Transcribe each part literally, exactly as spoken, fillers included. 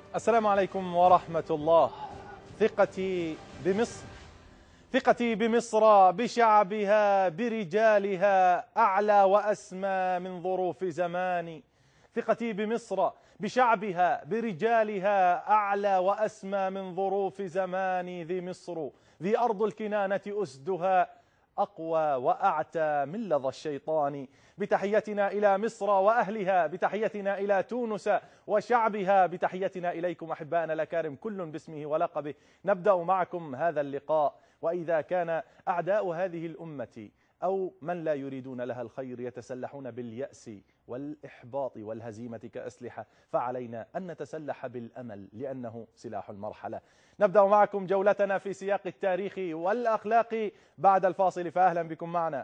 السلام عليكم ورحمة الله. ثقتي بمصر، ثقتي بمصر بشعبها برجالها أعلى وأسمى من ظروف زماني. ثقتي بمصر بشعبها برجالها أعلى وأسمى من ظروف زماني. ذي مصر ذي أرض الكنانة أسدها أقوى وأعتى من لظى الشيطان. بتحيتنا إلى مصر وأهلها، بتحيتنا إلى تونس وشعبها، بتحيتنا إليكم أحبائنا الأكارم كل باسمه ولقبه. نبدأ معكم هذا اللقاء، وإذا كان أعداء هذه الأمة أو من لا يريدون لها الخير يتسلحون باليأس والإحباط والهزيمة كأسلحة، فعلينا أن نتسلح بالأمل لأنه سلاح المرحلة. نبدأ معكم جولتنا في سياق التاريخ والأخلاق بعد الفاصل، فأهلا بكم معنا.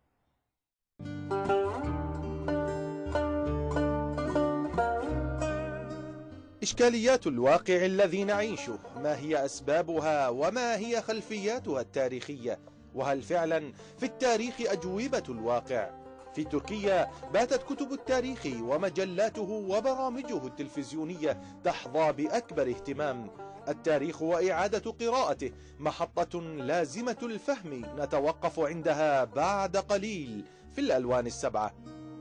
إشكاليات الواقع الذي نعيشه، ما هي أسبابها وما هي خلفياتها التاريخية؟ وهل فعلا في التاريخ أجوبة الواقع؟ في تركيا باتت كتب التاريخ ومجلاته وبرامجه التلفزيونية تحظى بأكبر اهتمام. التاريخ وإعادة قراءته محطة لازمة الفهم نتوقف عندها بعد قليل في الألوان السبعة.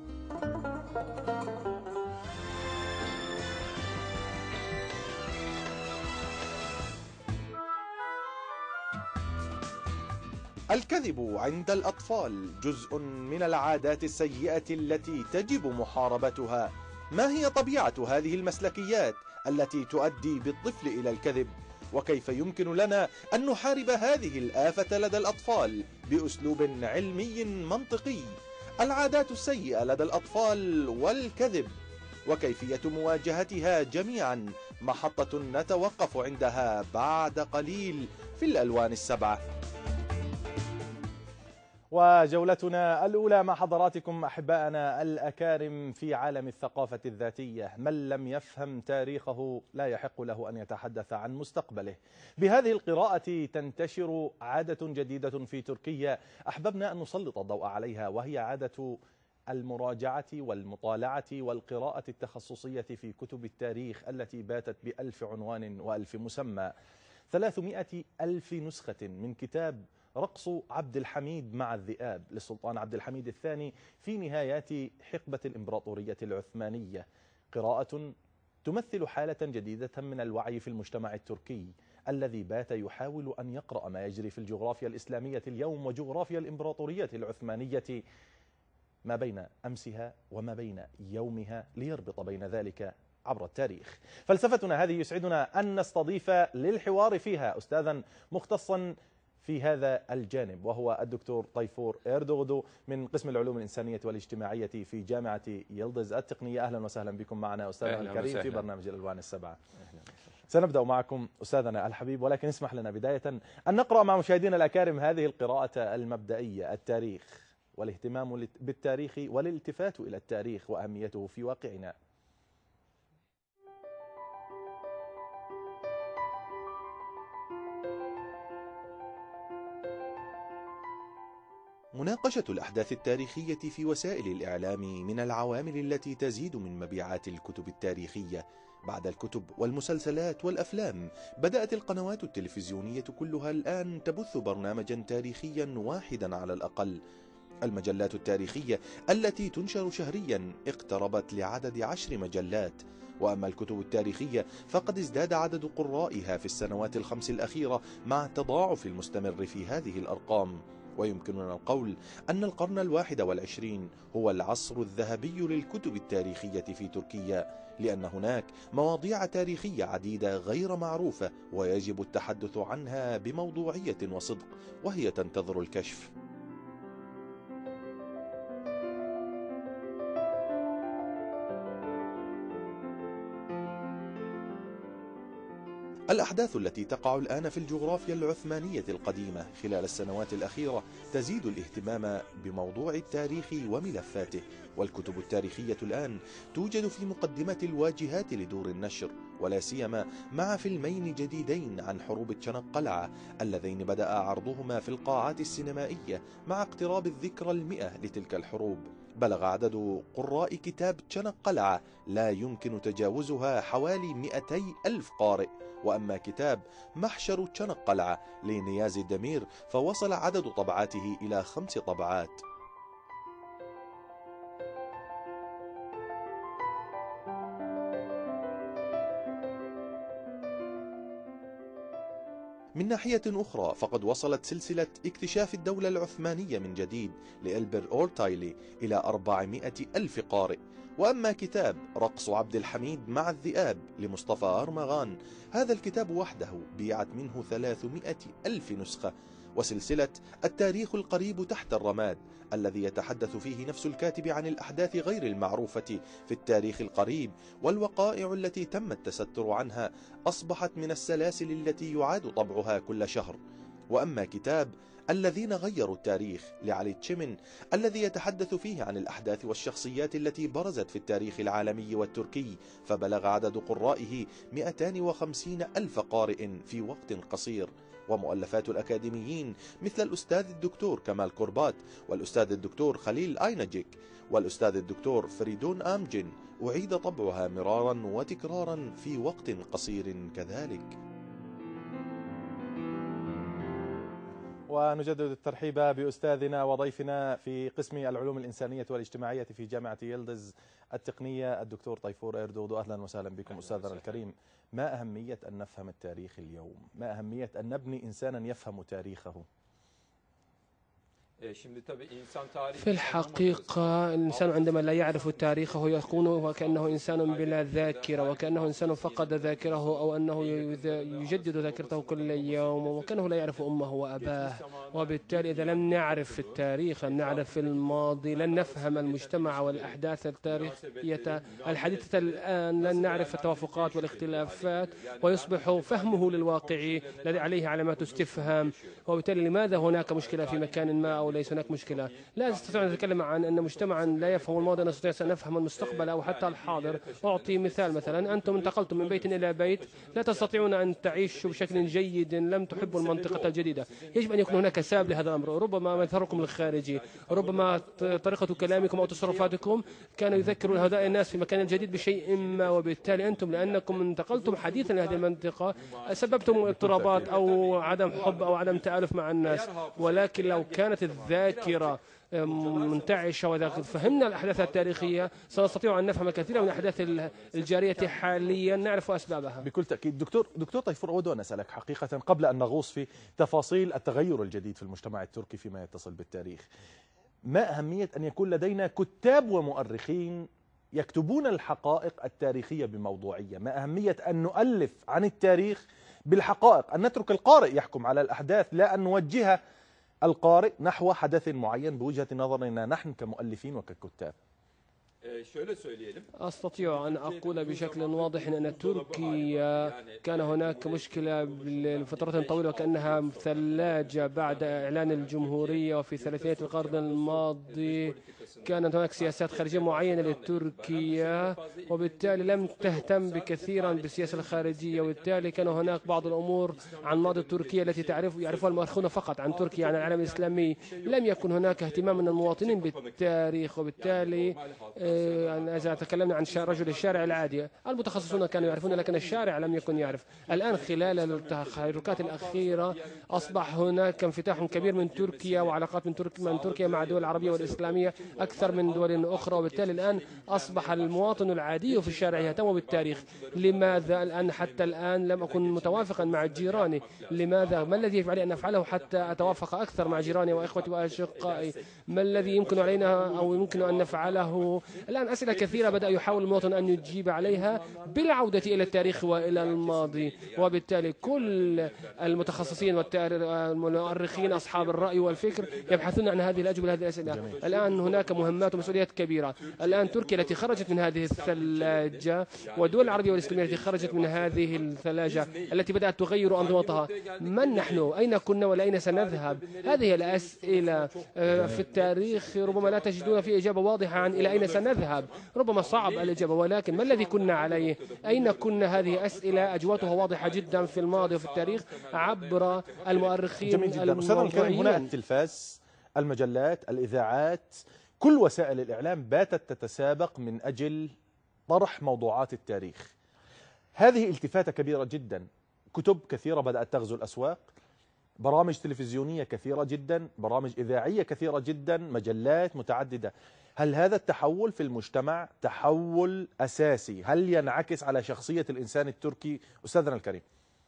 الكذب عند الأطفال جزء من العادات السيئة التي تجب محاربتها. ما هي طبيعة هذه المسلكيات التي تؤدي بالطفل إلى الكذب؟ وكيف يمكن لنا أن نحارب هذه الآفة لدى الأطفال بأسلوب علمي منطقي؟ العادات السيئة لدى الأطفال والكذب وكيفية مواجهتها جميعا محطة نتوقف عندها بعد قليل في الألوان السبعة. وجولتنا الأولى مع حضراتكم أحبائنا الأكارم في عالم الثقافة الذاتية. من لم يفهم تاريخه لا يحق له أن يتحدث عن مستقبله. بهذه القراءة تنتشر عادة جديدة في تركيا أحببنا أن نسلط الضوء عليها، وهي عادة المراجعة والمطالعة والقراءة التخصصية في كتب التاريخ التي باتت بألف عنوان وألف مسمى. ثلاثمائة ألف نسخة من كتاب رقص عبد الحميد مع الذئاب للسلطان عبد الحميد الثاني في نهايات حقبة الإمبراطورية العثمانية. قراءة تمثل حالة جديدة من الوعي في المجتمع التركي الذي بات يحاول أن يقرأ ما يجري في الجغرافيا الإسلامية اليوم وجغرافيا الإمبراطورية العثمانية ما بين أمسها وما بين يومها، ليربط بين ذلك عبر التاريخ. فلسفتنا هذه يسعدنا أن نستضيف للحوار فيها أستاذا مختصا في هذا الجانب، وهو الدكتور طيفور إردوغدو من قسم العلوم الإنسانية والاجتماعية في جامعة يلدز التقنية. أهلا وسهلا بكم معنا أستاذنا الكريم وسهلا في برنامج الألوان السبعة. سنبدأ معكم أستاذنا الحبيب، ولكن اسمح لنا بداية أن نقرأ مع مشاهدينا الأكارم هذه القراءة المبدئية. التاريخ والاهتمام بالتاريخ والالتفات إلى التاريخ وأهميته في واقعنا. مناقشة الأحداث التاريخية في وسائل الإعلام من العوامل التي تزيد من مبيعات الكتب التاريخية. بعد الكتب والمسلسلات والأفلام بدأت القنوات التلفزيونية كلها الآن تبث برنامجا تاريخيا واحدا على الأقل. المجلات التاريخية التي تنشر شهريا اقتربت لعدد عشر مجلات، وأما الكتب التاريخية فقد ازداد عدد قرائها في السنوات الخمس الأخيرة مع التضاعف المستمر في هذه الأرقام. ويمكننا القول أن القرن الواحد والعشرين هو العصر الذهبي للكتب التاريخية في تركيا، لأن هناك مواضيع تاريخية عديدة غير معروفة ويجب التحدث عنها بموضوعية وصدق، وهي تنتظر الكشف. الأحداث التي تقع الآن في الجغرافيا العثمانية القديمة خلال السنوات الأخيرة تزيد الاهتمام بموضوع التاريخ وملفاته، والكتب التاريخية الآن توجد في مقدمة الواجهات لدور النشر، ولا سيما مع فيلمين جديدين عن حروب تشنقلعة اللذين بدأ عرضهما في القاعات السينمائية مع اقتراب الذكرى المئة لتلك الحروب. بلغ عدد قراء كتاب تشنقلعة لا يمكن تجاوزها حوالي مئتي ألف قارئ. وأما كتاب محشر تشنقلعة لنياز الدمير فوصل عدد طبعاته إلى خمس طبعات. من ناحية أخرى فقد وصلت سلسلة اكتشاف الدولة العثمانية من جديد لإلبر أورتايلي إلى أربعمائة ألف قارئ. وأما كتاب رقص عبد الحميد مع الذئاب لمصطفى أرمغان، هذا الكتاب وحده بيعت منه ثلاثمائة ألف نسخة. وسلسلة التاريخ القريب تحت الرماد الذي يتحدث فيه نفس الكاتب عن الأحداث غير المعروفة في التاريخ القريب والوقائع التي تم التستر عنها، أصبحت من السلاسل التي يعاد طبعها كل شهر. وأما كتاب الذين غيروا التاريخ لعلي تشيمن الذي يتحدث فيه عن الأحداث والشخصيات التي برزت في التاريخ العالمي والتركي، فبلغ عدد قرائه مئتين وخمسين ألف قارئ في وقت قصير. ومؤلفات الأكاديميين مثل الأستاذ الدكتور كمال كوربات والأستاذ الدكتور خليل آينجيك والأستاذ الدكتور فريدون آمجن أعيد طبعها مرارا وتكرارا في وقت قصير كذلك. ونجدد الترحيب بأستاذنا وضيفنا في قسم العلوم الإنسانية والاجتماعية في جامعة يلدز التقنية الدكتور طيفور إردودو. أهلا وسهلا بكم أستاذنا الكريم. ما أهمية أن نفهم التاريخ اليوم؟ ما أهمية أن نبني إنسانا يفهم تاريخه؟ في الحقيقة الإنسان عندما لا يعرف تاريخه يكون وكأنه إنسان بلا ذاكرة، وكأنه إنسان فقد ذاكره أو أنه يجدد ذاكرته كل يوم، وكأنه لا يعرف أمه وأباه. وبالتالي إذا لم نعرف التاريخ، لم نعرف الماضي، لن نفهم المجتمع والأحداث التاريخية الحديثة الآن، لن نعرف التوافقات والاختلافات، ويصبح فهمه للواقع الذي عليه علامات استفهام. وبالتالي لماذا هناك مشكلة في مكان ما أو ليس هناك مشكلة؟ لا نستطيع أن نتكلم عن أن مجتمعا لا يفهم الماضي، نستطيع أن نفهم المستقبل أو حتى الحاضر. أعطي مثال، مثلا أنتم انتقلتم من بيت إلى بيت، لا تستطيعون أن تعيشوا بشكل جيد، لم تحبوا المنطقة الجديدة. يجب أن يكون هناك سبب لهذا الأمر، ربما مظهركم الخارجي، ربما طريقة كلامكم أو تصرفاتكم كان يذكر هؤلاء الناس في مكان جديد بشيء ما، وبالتالي أنتم لأنكم انتقلتم حديثا لهذه المنطقة سببتم اضطرابات أو عدم حب أو عدم تآلف مع الناس. ولكن لو كانت الذاكرة منتعشة وإذا فهمنا الأحداث التاريخية سنستطيع أن نفهم كثيرا من الأحداث الجارية حاليا، نعرف أسبابها. بكل تأكيد. دكتور دكتور طيفور، أود أن أسألك حقيقة قبل أن نغوص في تفاصيل التغير الجديد في المجتمع التركي فيما يتصل بالتاريخ، ما أهمية أن يكون لدينا كتاب ومؤرخين يكتبون الحقائق التاريخية بموضوعية؟ ما أهمية أن نؤلف عن التاريخ بالحقائق، أن نترك القارئ يحكم على الأحداث، لا أن نوجه القارئ نحو حدث معين بوجهة نظرنا نحن كمؤلفين وككتاب؟ أستطيع أن أقول بشكل واضح أن تركيا كان هناك مشكلة لفترة طويلة وكأنها ثلاجة بعد إعلان الجمهورية، وفي ثلاثينيات القرن الماضي كانت هناك سياسات خارجية معينة لتركيا، وبالتالي لم تهتم بكثيرا بالسياسة الخارجية، وبالتالي كان هناك بعض الأمور عن ماضي تركيا التي تعرف يعرفها المؤرخون فقط عن تركيا، عن العالم الإسلامي. لم يكن هناك اهتمام من المواطنين بالتاريخ، وبالتالي إذا تكلمنا عن رجل الشارع العادي المتخصصون كانوا يعرفون، لكن الشارع لم يكن يعرف. الآن خلال التحركات الأخيرة أصبح هناك انفتاح كبير من تركيا وعلاقات من تركيا من تركيا مع الدول العربية والإسلامية أكثر من دول أخرى، وبالتالي الآن أصبح المواطن العادي في الشارع يهتم بالتاريخ. لماذا الآن حتى الآن لم أكن متوافقا مع جيراني؟ لماذا؟ ما الذي يجب علي أن أفعله حتى أتوافق أكثر مع جيراني وإخوتي وأشقائي؟ ما الذي يمكن علينا أو يمكن أن نفعله؟ الآن أسئلة كثيرة بدأ يحاول المواطن أن يجيب عليها بالعودة إلى التاريخ وإلى الماضي، وبالتالي كل المتخصصين والمؤرخين أصحاب الرأي والفكر يبحثون عن هذه الأجوبة لهذه الأسئلة. الآن هناك مهمات ومسؤوليات كبيرة. الآن تركيا التي خرجت من هذه الثلاجة والدول العربية والإسلامية التي خرجت من هذه الثلاجة التي بدأت تغير أنظمتها، من نحن؟ أين كنا وأين سنذهب؟ هذه الأسئلة في التاريخ ربما لا تجدون في إجابة واضحة عن إلى أين سنذهب، ربما صعب الإجابة، ولكن ما الذي كنا عليه؟ أين كنا؟ هذه أسئلة أجوبتها واضحة جدا في الماضي وفي التاريخ عبر المؤرخين جميل جدا. أستاذ الكريم، هنا التلفاز، المجلات، الإذاعات، كل وسائل الإعلام باتت تتسابق من أجل طرح موضوعات التاريخ. هذه التفاتة كبيرة جدا. كتب كثيرة بدأت تغزو الأسواق، برامج تلفزيونية كثيرة جدا، برامج إذاعية كثيرة جدا، مجلات متعددة. هل هذا التحول في المجتمع تحول أساسي؟ هل ينعكس على شخصية الإنسان التركي أستاذنا الكريم؟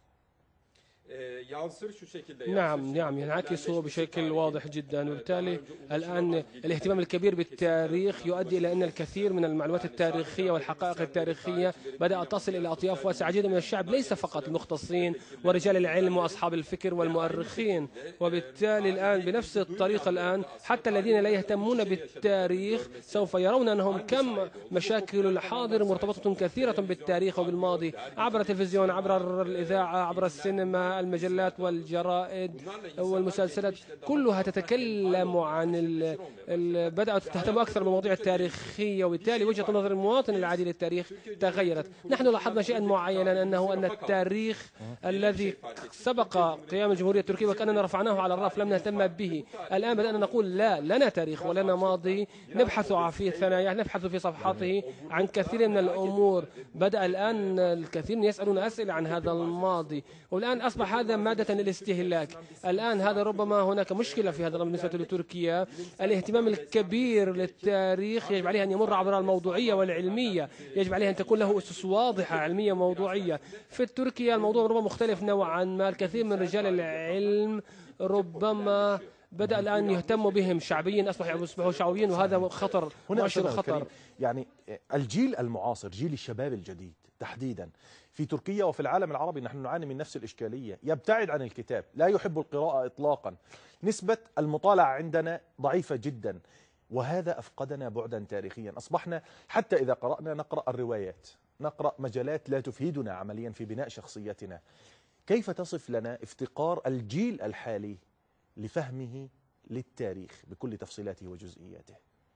نعم نعم ينعكس بشكل واضح جدا، وبالتالي الآن الاهتمام الكبير بالتاريخ يؤدي إلى أن الكثير من المعلومات التاريخية والحقائق التاريخية بدأت تصل إلى أطياف واسعة جدا من الشعب، ليس فقط المختصين ورجال العلم وأصحاب الفكر والمؤرخين. وبالتالي الآن بنفس الطريقة الآن حتى الذين لا يهتمون بالتاريخ سوف يرون أنهم كم مشاكل الحاضر مرتبطة كثيرة بالتاريخ وبالماضي، عبر التلفزيون، عبر الإذاعة، عبر السينما، المجلات والجرائد والمسلسلات، كلها تتكلم عن ال... ال... بدأت تهتم أكثر بالمواضيع التاريخية، وبالتالي وجهة نظر المواطن العادي للتاريخ تغيرت. نحن لاحظنا شيئا معينا، أنه أن التاريخ الذي سبق قيام الجمهورية التركية وكأننا رفعناه على الرف لم نهتم به، الآن بدأنا نقول لا، لنا تاريخ ولنا ماضي، نبحث في ثناياه، نبحث في صفحاته عن كثير من الأمور. بدأ الآن الكثير يسألون أسئلة عن هذا الماضي، والآن أصبح هذا مادة للاستهلاك. الآن هذا ربما هناك مشكلة في هذا بالنسبة لتركيا. الاهتمام الكبير للتاريخ يجب عليه أن يمر عبر الموضوعية والعلمية، يجب عليه أن تكون له أسس واضحة علمية موضوعية. في تركيا الموضوع ربما مختلف نوعا ما، الكثير من رجال العلم ربما بدأ الآن يهتم بهم شعبيا، أصبحوا يصبحوا شعبيين، وهذا خطر، مؤشر خطر. يعني الجيل المعاصر، جيل الشباب الجديد تحديدا في تركيا وفي العالم العربي، نحن نعاني من نفس الإشكالية، يبتعد عن الكتاب، لا يحب القراءة إطلاقا، نسبة المطالعة عندنا ضعيفة جدا، وهذا أفقدنا بعدا تاريخيا. أصبحنا حتى إذا قرأنا نقرأ الروايات، نقرأ مجالات لا تفيدنا عمليا في بناء شخصيتنا. كيف تصف لنا افتقار الجيل الحالي لفهمه للتاريخ بكل تفصيلاته وجزئياته؟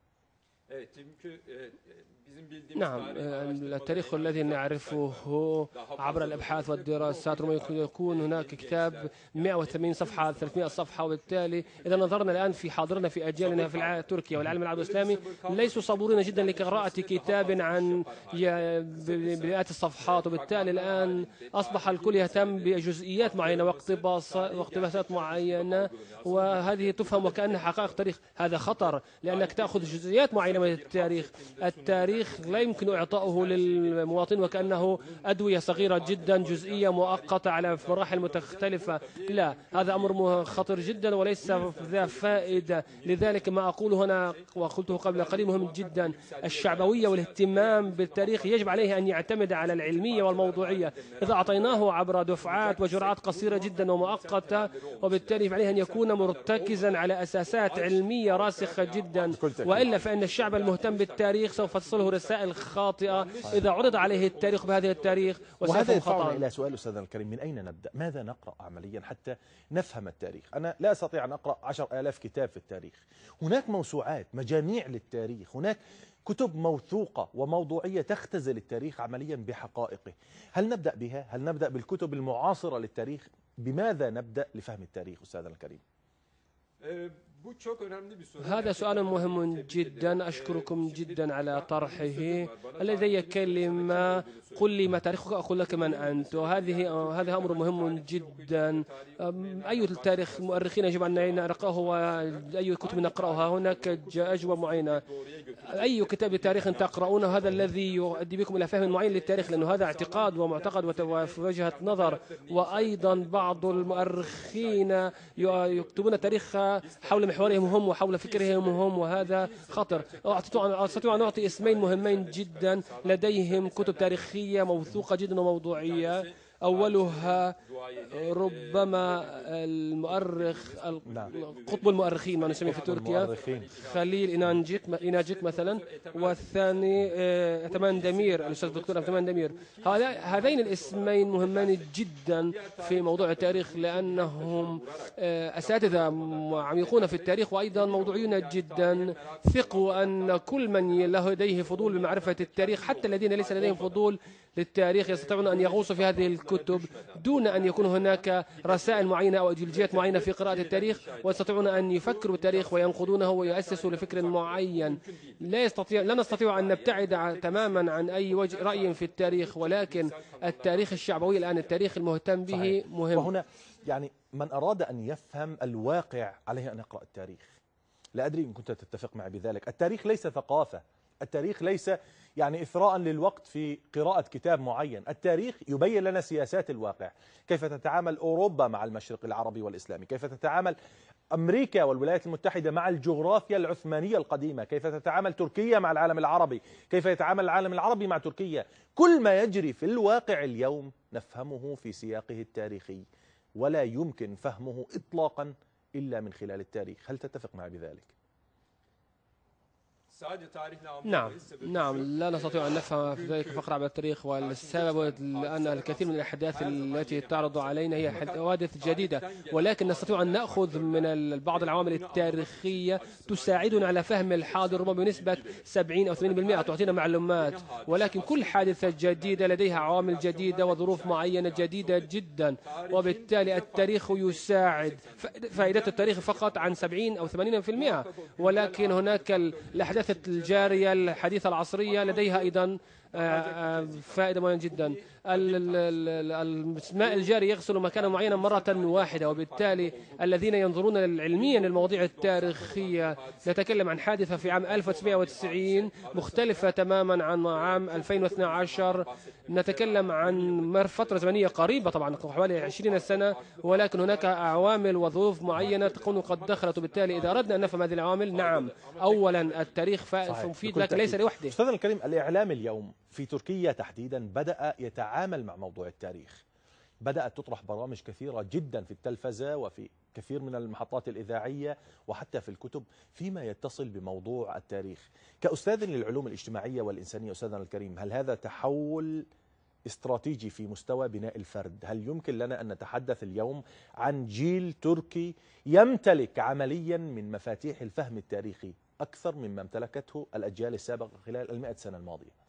نعم، التاريخ الذي نعرفه عبر الأبحاث والدراسات ربما يكون هناك كتاب مئة وثمانين صفحة، ثلاثمئة صفحة، وبالتالي إذا نظرنا الآن في حاضرنا في أجيالنا في تركيا والعالم العربي الإسلامي ليسوا صبورين جدا لقراءة كتاب عن مئات الصفحات، وبالتالي الآن أصبح الكل يهتم بجزئيات معينة واقتباسات معينة، وهذه تفهم وكأنها حقائق تاريخ. هذا خطر، لأنك تأخذ جزئيات معينة من التاريخ. التاريخ لا يمكن إعطاؤه للمواطن وكأنه أدوية صغيرة جدا جزئية مؤقتة على مراحل مختلفة. لا، هذا أمر خطر جدا وليس ذا فائدة. لذلك ما أقوله هنا وقلته قبل قليل مهم جدا. الشعبوية والاهتمام بالتاريخ يجب عليه أن يعتمد على العلمية والموضوعية. إذا أعطيناه عبر دفعات وجرعات قصيرة جدا ومؤقتة، وبالتالي عليه أن يكون مرتكزا على أساسات علمية راسخة جدا، وإلا فإن الشعب المهتم بالتاريخ سوف تصله رسائل خاطئة إذا عرض عليه التاريخ بهذه التاريخ، وهذا يدفعنا إلى سؤال أستاذنا الكريم: من أين نبدأ؟ ماذا نقرأ عمليا حتى نفهم التاريخ؟ أنا لا أستطيع أن أقرأ عشر آلاف كتاب في التاريخ. هناك موسوعات، مجاميع للتاريخ، هناك كتب موثوقة وموضوعية تختزل التاريخ عمليا بحقائقه. هل نبدأ بها؟ هل نبدأ بالكتب المعاصرة للتاريخ؟ بماذا نبدأ لفهم التاريخ أستاذنا الكريم؟ هذا سؤال مهم جدا، أشكركم جدا على طرحه. لدي كلمة: قل لي ما تاريخك أقول لك من أنت. وهذه هذا أمر مهم جدا. أي تاريخ مؤرخين يجب أن نقرأه وأي كتب نقرأها؟ هناك أجوبة معينة. أي كتاب تاريخ تقرؤونه هذا الذي يؤدي بكم إلى فهم معين للتاريخ، لأنه هذا اعتقاد ومعتقد ووجهة نظر. وأيضا بعض المؤرخين يكتبون التاريخ حول محورهم هم وحول فكرهم هم، وهذا خطر. أستطيع أن أعطي اسمين مهمين جدا لديهم كتب تاريخية موثوقة جدا وموضوعية. أولها ربما المؤرخ قطب المؤرخين ما نسميه في تركيا، خليل إنانجيك إناجيك مثلا، والثاني أتمان دمير، الأستاذ الدكتور أتمان دمير. هذين الاسمين مهمان جدا في موضوع التاريخ، لأنهم أساتذة عميقون في التاريخ وأيضا موضوعيون جدا. ثقوا أن كل من لديه فضول بمعرفة التاريخ، حتى الذين ليس لديهم فضول، للتاريخ يستطيعون أن يغوصوا في هذه الكتب دون أن يكون هناك رسائل معينة أو أيديولوجيات معينة في قراءة التاريخ، ويستطيعون أن يفكروا التاريخ وينقضونه ويؤسسوا لفكر معين. لا يستطيع لا نستطيع أن نبتعد تماما عن أي وجه رأي في التاريخ، ولكن التاريخ الشعبوي الآن التاريخ المهتم به صحيح. مهم. وهنا يعني من أراد أن يفهم الواقع عليه أن يقرأ التاريخ. لا أدري إن كنت تتفق معي بذلك. التاريخ ليس ثقافة، التاريخ ليس يعني إثراء للوقت في قراءة كتاب معين. التاريخ يبين لنا سياسات الواقع، كيف تتعامل أوروبا مع المشرق العربي والإسلامي، كيف تتعامل أمريكا والولايات المتحدة مع الجغرافيا العثمانية القديمة، كيف تتعامل تركيا مع العالم العربي، كيف يتعامل العالم العربي مع تركيا. كل ما يجري في الواقع اليوم نفهمه في سياقه التاريخي، ولا يمكن فهمه إطلاقا إلا من خلال التاريخ. هل تتفق معي بذلك؟ نعم نعم لا نستطيع أن نفهم في ذلك فقط عبر التاريخ، والسبب أن الكثير من الأحداث التي تعرض علينا هي حوادث جديدة، ولكن نستطيع أن نأخذ من بعض العوامل التاريخية تساعدنا على فهم الحاضر ربما بنسبة سبعين أو ثمانين بالمئة، تعطينا معلومات. ولكن كل حادثة جديدة لديها عوامل جديدة وظروف معينة جديدة جدا، وبالتالي التاريخ يساعد. فائدة التاريخ فقط عن سبعين أو ثمانين بالمئة، ولكن هناك الأحداث الجارية الحديثة العصرية لديها أيضا فائدة مهمة جدا. الماء الجاري يغسل مكانا معينا مرة واحدة، وبالتالي الذين ينظرون علميا للمواضيع التاريخية نتكلم عن حادثة في عام ألف وتسعمئة وتسعين مختلفة تماما عن عام ألفين واثني عشر، نتكلم عن فترة زمنية قريبة طبعا حوالي عشرين سنة، ولكن هناك عوامل وظروف معينة تكون قد دخلت. وبالتالي إذا أردنا أن نفهم هذه العوامل، نعم أولا التاريخ مفيد لكن ليس لوحده. أستاذنا الكريم، الإعلام اليوم في تركيا تحديدا بدأ يتعامل مع موضوع التاريخ، بدأت تطرح برامج كثيرة جدا في التلفزة وفي كثير من المحطات الإذاعية وحتى في الكتب فيما يتصل بموضوع التاريخ. كأستاذ للعلوم الاجتماعية والإنسانية أستاذنا الكريم، هل هذا تحول استراتيجي في مستوى بناء الفرد؟ هل يمكن لنا أن نتحدث اليوم عن جيل تركي يمتلك عمليا من مفاتيح الفهم التاريخي أكثر مما امتلكته الأجيال السابقة خلال المئة سنة الماضية؟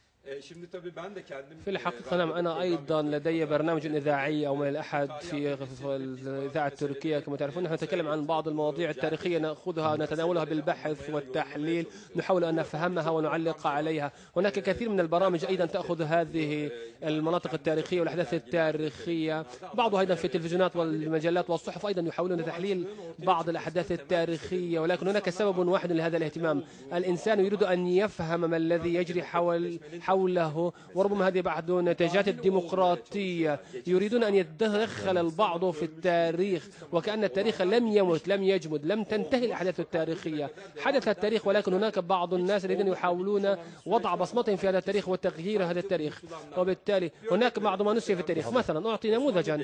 في الحقيقة نعم، أنا أيضا لدي برنامج إذاعي أو من الأحد في الإذاعة التركية. كما تعرفون نحن نتكلم عن بعض المواضيع التاريخية، نأخذها نتناولها بالبحث والتحليل، نحاول أن نفهمها ونعلق عليها. هناك كثير من البرامج أيضا تأخذ هذه المناطق التاريخية والأحداث التاريخية، بعضها أيضا في التلفزيونات والمجلات والصحف أيضا يحاولون تحليل بعض الأحداث التاريخية. ولكن هناك سبب واحد لهذا الاهتمام: الإنسان يريد أن يفهم ما الذي يجري حول حوله، وربما هذه بعض نتاجات الديمقراطية. يريدون أن يتدخل البعض في التاريخ وكأن التاريخ لم يمت لم يجمد، لم تنتهي الأحداث التاريخية، حدث التاريخ، ولكن هناك بعض الناس الذين يحاولون وضع بصمتهم في هذا التاريخ وتغيير هذا التاريخ. وبالتالي هناك بعض ما نسي في التاريخ. مثلا أعطي نموذجا: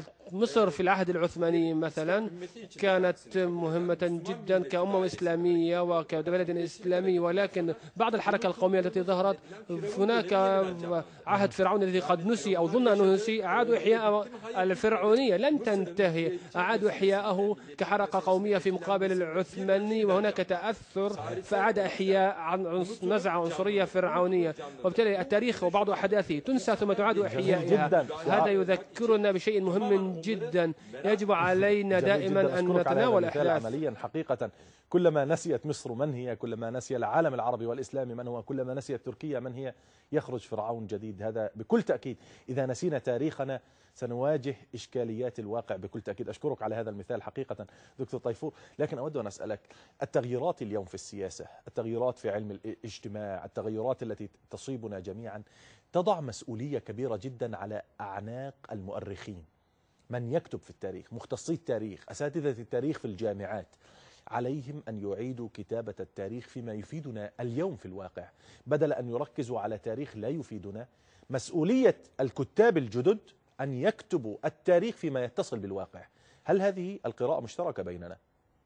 مصر في العهد العثماني مثلا كانت مهمة جدا كأمة إسلامية وكبلد إسلامي، ولكن بعد الحركة القومية التي ظهرت هناك عهد فرعون الذي قد نسي أو ظن أنه نسي، أعادوا إحياء الفرعونية، لن تنتهي، أعادوا إحياءه كحركة قومية في مقابل العثماني، وهناك تأثر فأعاد إحياء نزعة عنصرية فرعونية. وبالتالي التاريخ وبعض أحداثه تنسى ثم تعاد إحيائها. هذا يذكرنا بشيء مهم جدا، يجب علينا دائما أن نتناول أحداث. عمليا حقيقة كلما نسيت مصر من هي، كلما نسي العالم العربي والإسلامي من هو، كلما نسيت تركيا من هي، يخرج فرعون جديد. هذا بكل تأكيد. إذا نسينا تاريخنا سنواجه إشكاليات الواقع بكل تأكيد. أشكرك على هذا المثال حقيقة دكتور طيفور. لكن أود أن أسألك، التغييرات اليوم في السياسة، التغييرات في علم الاجتماع، التغييرات التي تصيبنا جميعا تضع مسؤولية كبيرة جدا على أعناق المؤرخين، من يكتب في التاريخ، مختصي التاريخ، أساتذة التاريخ في الجامعات. عليهم أن يعيدوا كتابة التاريخ فيما يفيدنا اليوم في الواقع، بدل أن يركزوا على تاريخ لا يفيدنا. مسؤولية الكتاب الجدد أن يكتبوا التاريخ فيما يتصل بالواقع. هل هذه القراءة مشتركة بيننا؟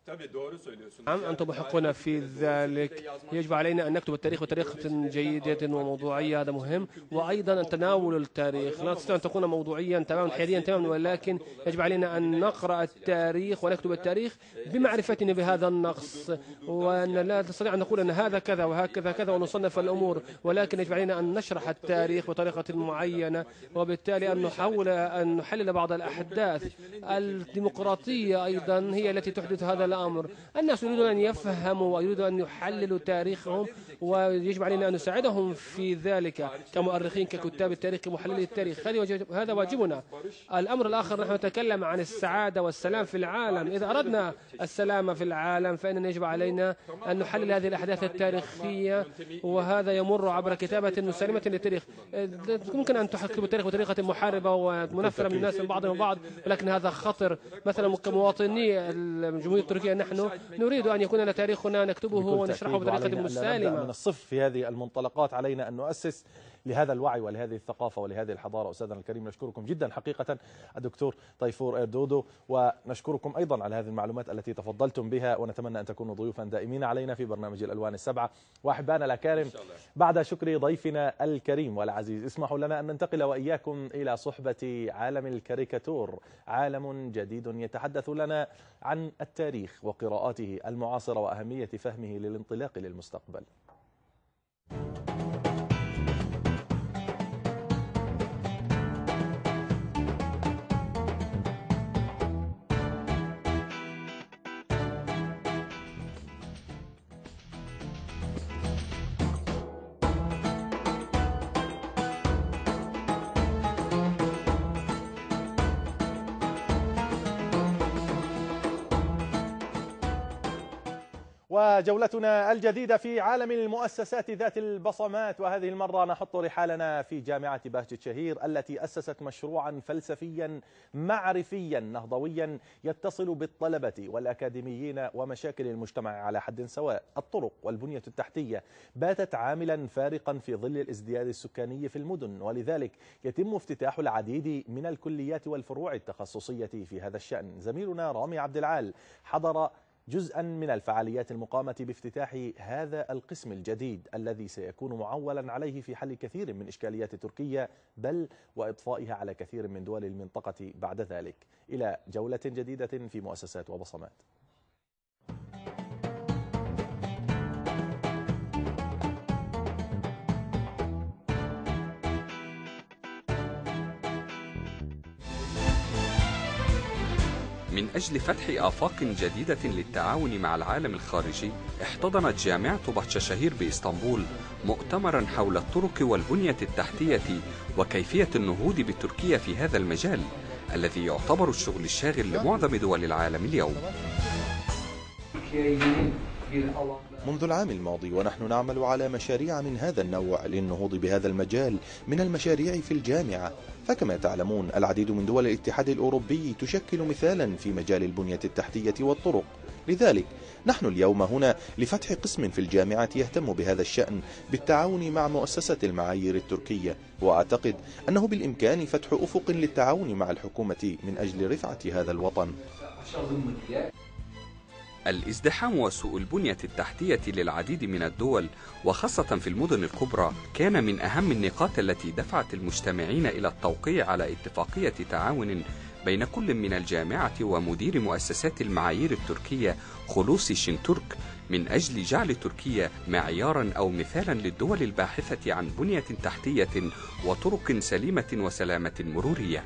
نعم أنتم حقنا في ذلك. يجب علينا أن نكتب التاريخ بطريقة جيدة وموضوعية، هذا مهم. وأيضا تناول التاريخ لا تستطيع أن تكون موضوعيا تماما حياديا تماما، ولكن يجب علينا أن نقرأ التاريخ ونكتب التاريخ بمعرفتنا بهذا النقص، وأن لا نستطيع أن نقول أن هذا كذا وهكذا كذا ونصنف الأمور، ولكن يجب علينا أن نشرح التاريخ بطريقة معينة، وبالتالي أن نحاول أن نحلل بعض الأحداث. الديمقراطية أيضا هي التي تحدث هذا الأمر. الناس يريدون أن يفهموا ويريدون أن يحللوا تاريخهم، ويجب علينا أن نساعدهم في ذلك كمؤرخين ككتاب التاريخ كمحللي التاريخ. هذا واجبنا. الأمر الآخر، نحن نتكلم عن السعادة والسلام في العالم. إذا أردنا السلام في العالم فإننا يجب علينا أن نحلل هذه الأحداث التاريخية، وهذا يمر عبر كتابة مسالمة للتاريخ. ممكن أن تحكم التاريخ بطريقة محاربة ومنفرة من الناس من بعضهم البعض، ولكن هذا خطر. مثلا كمواطني الجمهورية التركية نحن نريد أن يكون لنا تاريخنا نكتبه ونشرحه بطريقة مسالمة. من الصفر في هذه المنطلقات علينا أن نؤسس لهذا الوعي ولهذه الثقافة ولهذه الحضارة. أستاذنا الكريم، نشكركم جدا حقيقة الدكتور طيفور إردودو، ونشكركم أيضا على هذه المعلومات التي تفضلتم بها، ونتمنى أن تكونوا ضيوفا دائمين علينا في برنامج الألوان السبعة. وأحبائنا الأكارم، بعد شكر ضيفنا الكريم والعزيز، اسمحوا لنا أن ننتقل وإياكم إلى صحبة عالم الكاريكاتور، عالم جديد يتحدث لنا عن التاريخ وقراءاته المعاصرة وأهمية فهمه للانطلاق للمستقبل. وجولتنا الجديدة في عالم المؤسسات ذات البصمات، وهذه المرة نحط رحالنا في جامعة بهجت شهير التي أسست مشروعا فلسفيا معرفيا نهضويا يتصل بالطلبة والأكاديميين ومشاكل المجتمع على حد سواء. الطرق والبنية التحتية باتت عاملا فارقا في ظل الازدياد السكاني في المدن، ولذلك يتم افتتاح العديد من الكليات والفروع التخصصية في هذا الشأن. زميلنا رامي عبد العال حضر جزءا من الفعاليات المقامة بافتتاح هذا القسم الجديد الذي سيكون معولا عليه في حل كثير من إشكاليات تركيا، بل وإضفائها على كثير من دول المنطقة بعد ذلك. إلى جولة جديدة في مؤسسات وبصمات. من أجل فتح آفاق جديدة للتعاون مع العالم الخارجي، احتضنت جامعة بهجت بإسطنبول مؤتمرا حول الطرق والبنية التحتية وكيفية النهوض بتركيا في هذا المجال الذي يعتبر الشغل الشاغل لمعظم دول العالم اليوم. منذ العام الماضي ونحن نعمل على مشاريع من هذا النوع للنهوض بهذا المجال من المشاريع في الجامعة، فكما تعلمون العديد من دول الاتحاد الأوروبي تشكل مثالا في مجال البنية التحتية والطرق. لذلك نحن اليوم هنا لفتح قسم في الجامعة يهتم بهذا الشأن بالتعاون مع مؤسسة المعايير التركية، وأعتقد أنه بالإمكان فتح أفق للتعاون مع الحكومة من أجل رفعة هذا الوطن. الازدحام وسوء البنية التحتية للعديد من الدول وخاصة في المدن الكبرى كان من أهم النقاط التي دفعت المجتمعين إلى التوقيع على اتفاقية تعاون بين كل من الجامعة ومدير مؤسسات المعايير التركية خلوص شنتورك من أجل جعل تركيا معيارا أو مثالا للدول الباحثة عن بنية تحتية وطرق سليمة وسلامة مرورية.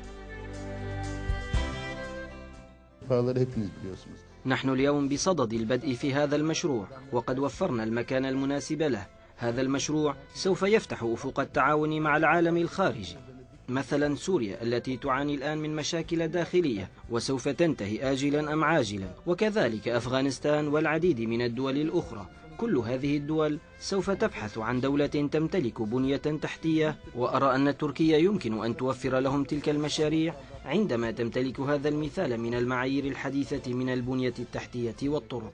نحن اليوم بصدد البدء في هذا المشروع وقد وفرنا المكان المناسب له. هذا المشروع سوف يفتح أفق التعاون مع العالم الخارجي، مثلا سوريا التي تعاني الآن من مشاكل داخلية وسوف تنتهي آجلا أم عاجلا، وكذلك أفغانستان والعديد من الدول الأخرى. كل هذه الدول سوف تبحث عن دولة تمتلك بنية تحتية، وأرى أن تركيا يمكن أن توفر لهم تلك المشاريع عندما تمتلك هذا المثال من المعايير الحديثة من البنية التحتية والطرق.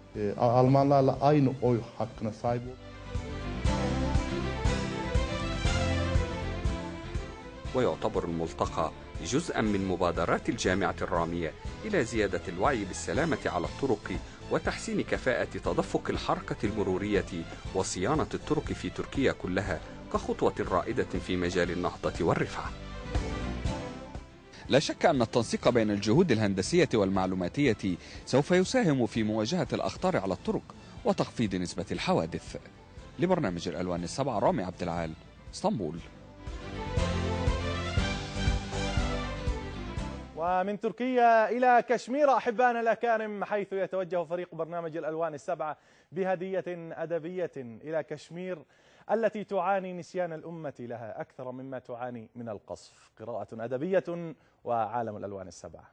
ويعتبر الملتقى جزءا من مبادرات الجامعة الرامية إلى زيادة الوعي بالسلامة على الطرق وتحسين كفاءة تدفق الحركة المرورية وصيانة الطرق في تركيا كلها كخطوة رائدة في مجال النهضة والرفعة. لا شك أن التنسيق بين الجهود الهندسية والمعلوماتية سوف يساهم في مواجهة الأخطار على الطرق وتخفيض نسبة الحوادث. لبرنامج الألوان السبعة، رامي عبد العال، اسطنبول. ومن تركيا إلى كشمير أحبائنا الأكارم، حيث يتوجه فريق برنامج الألوان السبعة بهدية أدبية إلى كشمير التي تعاني نسيان الأمة لها أكثر مما تعاني من القصف. قراءة أدبية وعالم الألوان السبعة.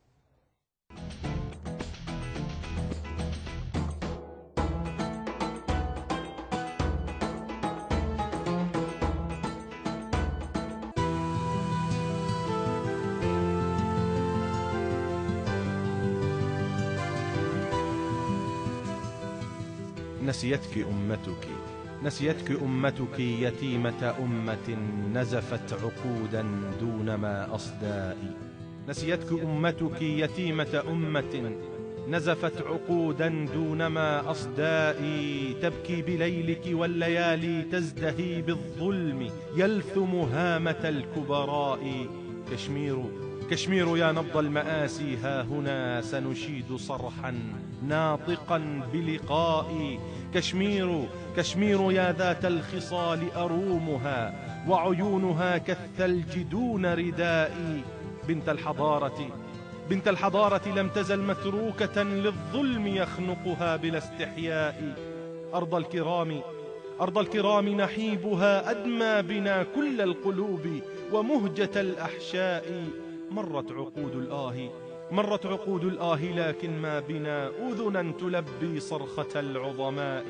نسيتك أمتك، نسيتك أمتك يتيمة أمة نزفت عقودا دون ما أصداء. نسيتك أمتك يتيمة أمة نزفت عقودا دون ما أصداء. تبكي بليلك والليالي تزدهي بالظلم يلثم هامة الكبراء. كشمير كشمير يا نبض المآسي، ها هنا سنشيد صرحا ناطقا بلقاء. كشمير كشمير يا ذات الخصال أرومها وعيونها كالثلج دون رداء. بنت الحضارة بنت الحضارة لم تزل متروكة للظلم يخنقها بلا استحياء. أرض الكرام أرض الكرام نحيبها أدمى بنا كل القلوب ومهجة الأحشاء. مرت عقود الآه مرت عقود الآه لكن ما بنا أذنا تلبي صرخة العظماء.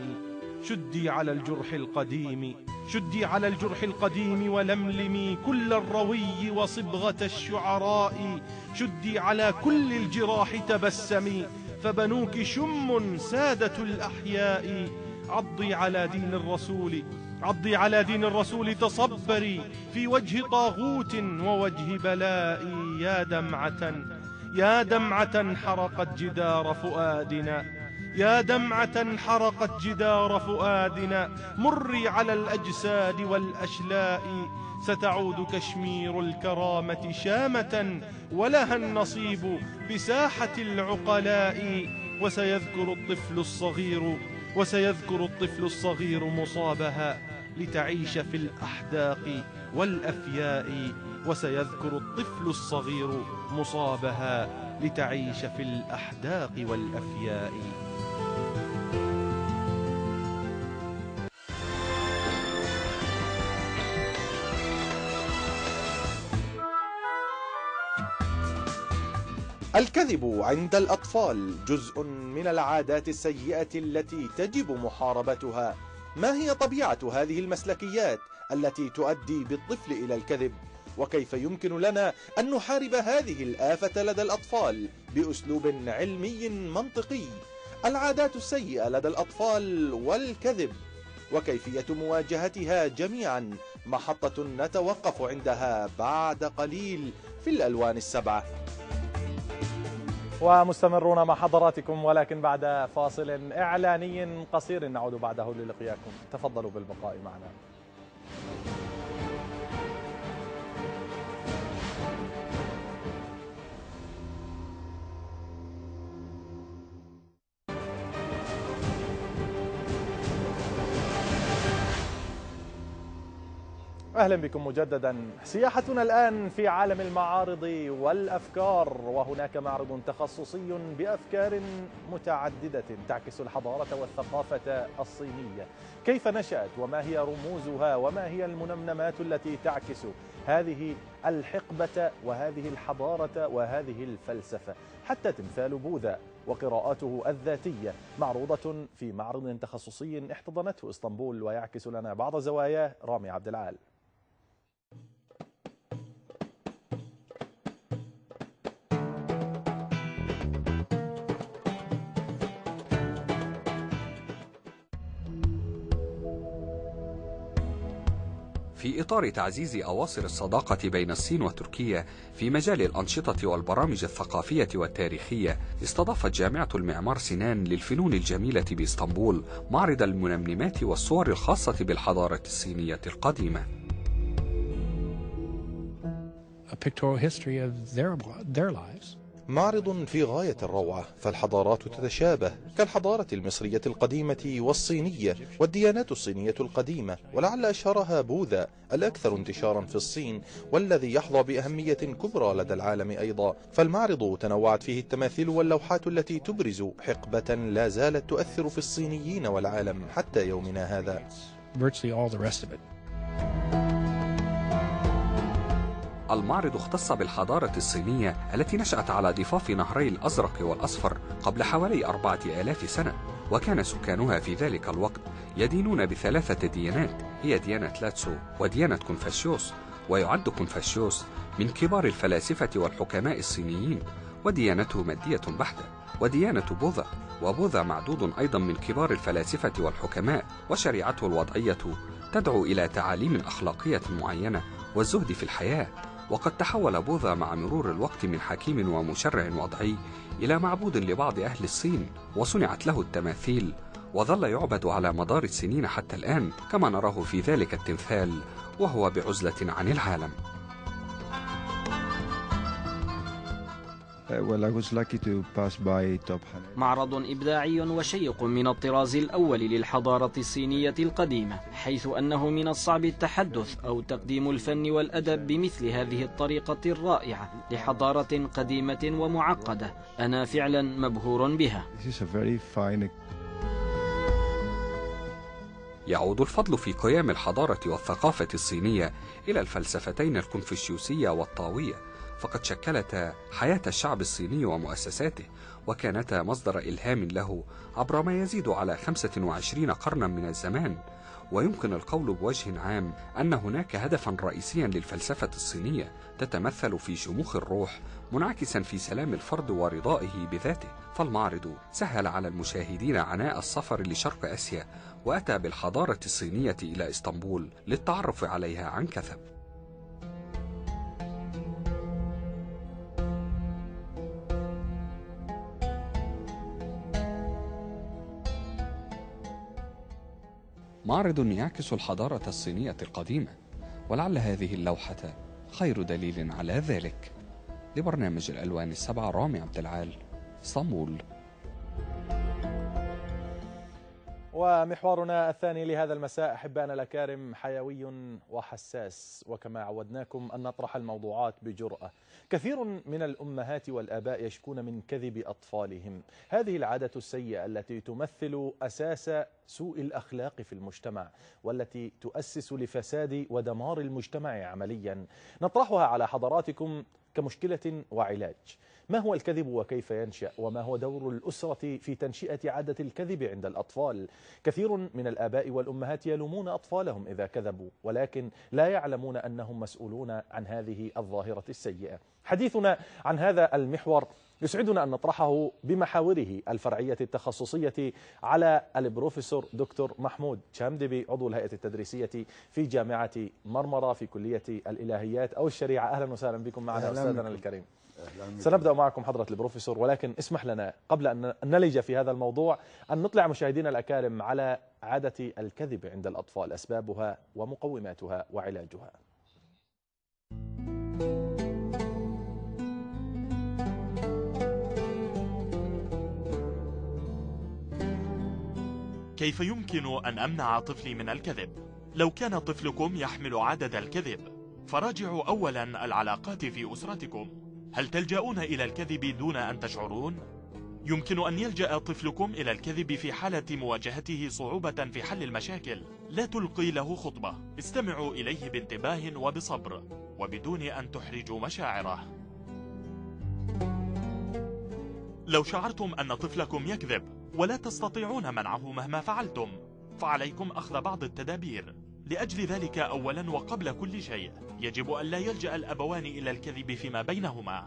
شدي على الجرح القديم شدي على الجرح القديم ولملمي كل الروي وصبغة الشعراء. شدي على كل الجراح تبسمي فبنوك شم سادة الأحياء. عضي على دين الرسول عضي على دين الرسول تصبري في وجه طاغوت ووجه بلاء. يا دمعة يا دمعة حرقت جدار فؤادنا يا دمعة حرقت جدار فؤادنا. مري على الأجساد والأشلاء. ستعود كشمير الكرامة شامة ولها النصيب بساحة العقلاء. وسيذكر الطفل الصغير وسيذكر الطفل الصغير مصابها لتعيش في الأحداق والأفياء. وسيذكر الطفل الصغير مصابها لتعيش في الأحداق والأفياء. الكذب عند الأطفال جزء من العادات السيئة التي تجب محاربتها. ما هي طبيعة هذه المسلكيات التي تؤدي بالطفل إلى الكذب؟ وكيف يمكن لنا أن نحارب هذه الآفة لدى الأطفال بأسلوب علمي منطقي؟ العادات السيئة لدى الأطفال والكذب وكيفية مواجهتها جميعا محطة نتوقف عندها بعد قليل في الألوان السبعة. ومستمرون مع حضراتكم ولكن بعد فاصل إعلاني قصير نعود بعده للقياكم. تفضلوا بالبقاء معنا. أهلا بكم مجددا. سياحتنا الآن في عالم المعارض والأفكار، وهناك معرض تخصصي بأفكار متعددة تعكس الحضارة والثقافة الصينية. كيف نشأت وما هي رموزها وما هي المنمنمات التي تعكس هذه الحقبة وهذه الحضارة وهذه الفلسفة، حتى تمثال بوذا وقراءاته الذاتية معروضة في معرض تخصصي احتضنته اسطنبول، ويعكس لنا بعض زواياه رامي عبد العال. في إطار تعزيز أواصر الصداقة بين الصين وتركيا في مجال الأنشطة والبرامج الثقافية والتاريخية، استضافت جامعة المعمار سنان للفنون الجميلة بإسطنبول معرض المنمنمات والصور الخاصة بالحضارة الصينية القديمة. A pictorial history of their, their lives. معرض في غاية الروعة، فالحضارات تتشابه كالحضارة المصرية القديمة والصينية والديانات الصينية القديمة، ولعل أشهرها بوذا الأكثر انتشارا في الصين والذي يحظى بأهمية كبرى لدى العالم أيضا. فالمعرض تنوعت فيه التماثيل واللوحات التي تبرز حقبة لا زالت تؤثر في الصينيين والعالم حتى يومنا هذا. Virtually all the rest of it. المعرض اختص بالحضارة الصينية التي نشأت على ضفاف نهري الأزرق والأصفر قبل حوالي أربعة آلاف سنة، وكان سكانها في ذلك الوقت يدينون بثلاثة ديانات، هي ديانة لاتسو وديانة كونفوشيوس، ويعد كونفوشيوس من كبار الفلاسفة والحكماء الصينيين، وديانته مادية بحتة، وديانة بوذا، وبوذا معدود أيضا من كبار الفلاسفة والحكماء، وشريعته الوضعية تدعو إلى تعاليم أخلاقية معينة والزهد في الحياة. وقد تحول بوذا مع مرور الوقت من حكيم ومشرع وضعي إلى معبود لبعض أهل الصين، وصنعت له التماثيل، وظل يعبد على مدار السنين حتى الآن، كما نراه في ذلك التمثال وهو بعزلة عن العالم. معرض إبداعي وشيق من الطراز الأول للحضارة الصينية القديمة، حيث أنه من الصعب التحدث أو تقديم الفن والأدب بمثل هذه الطريقة الرائعة لحضارة قديمة ومعقدة. أنا فعلا مبهور بها. يعود الفضل في قيام الحضارة والثقافة الصينية إلى الفلسفتين الكونفوشيوسية والطاوية، فقد شكلتا حياة الشعب الصيني ومؤسساته، وكانتا مصدر إلهام له عبر ما يزيد على خمسة وعشرين قرنا من الزمان. ويمكن القول بوجه عام أن هناك هدفا رئيسيا للفلسفة الصينية تتمثل في شموخ الروح منعكسا في سلام الفرد ورضائه بذاته. فالمعرض سهل على المشاهدين عناء السفر لشرق آسيا، وأتى بالحضارة الصينية إلى إسطنبول للتعرف عليها عن كثب. معرض يعكس الحضارة الصينية القديمة، ولعل هذه اللوحة خير دليل على ذلك. لبرنامج الألوان السبعة، رامي عبد العال، اسطنبول. ومحورنا الثاني لهذا المساء أحبائنا الأكارم حيوي وحساس، وكما عودناكم أن نطرح الموضوعات بجرأة. كثير من الأمهات والآباء يشكون من كذب أطفالهم، هذه العادة السيئة التي تمثل أساس سوء الأخلاق في المجتمع، والتي تؤسس لفساد ودمار المجتمع عمليا. نطرحها على حضراتكم كمشكلة وعلاج. ما هو الكذب وكيف ينشأ؟ وما هو دور الأسرة في تنشئة عادة الكذب عند الأطفال؟ كثير من الآباء والأمهات يلومون أطفالهم إذا كذبوا، ولكن لا يعلمون أنهم مسؤولون عن هذه الظاهرة السيئة. حديثنا عن هذا المحور يسعدنا أن نطرحه بمحاوره الفرعية التخصصية على البروفيسور دكتور محمود شامدبي، عضو الهيئة التدريسية في جامعة مرمرة في كلية الإلهيات أو الشريعة. أهلا وسهلا بكم معنا أستاذنا الكريم. سنبدأ معكم حضرة البروفيسور، ولكن اسمح لنا قبل أن نلج في هذا الموضوع أن نطلع مشاهدينا الأكارم على عادة الكذب عند الأطفال، أسبابها ومقوماتها وعلاجها. كيف يمكن أن أمنع طفلي من الكذب؟ لو كان طفلكم يحمل عادة الكذب فراجعوا أولا العلاقات في أسرتكم. هل تلجؤون إلى الكذب دون أن تشعرون؟ يمكن أن يلجأ طفلكم إلى الكذب في حالة مواجهته صعوبة في حل المشاكل. لا تلقي له خطبة، استمعوا إليه بانتباه وبصبر وبدون أن تحرجوا مشاعره. لو شعرتم أن طفلكم يكذب ولا تستطيعون منعه مهما فعلتم، فعليكم أخذ بعض التدابير. لأجل ذلك أولا وقبل كل شيء يجب أن لا يلجأ الأبوان إلى الكذب فيما بينهما.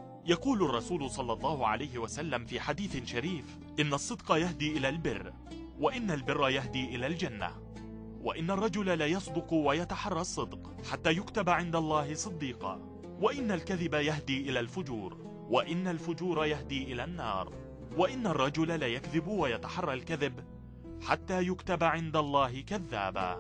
يقول الرسول صلى الله عليه وسلم في حديث شريف: إن الصدق يهدي إلى البر، وإن البر يهدي إلى الجنة، وإن الرجل لا يصدق ويتحرى الصدق حتى يكتب عند الله صديقا، وإن الكذب يهدي إلى الفجور، وإن الفجور يهدي إلى النار، وإن الرجل لا يكذب ويتحرى الكذب حتى يكتب عند الله كذابا.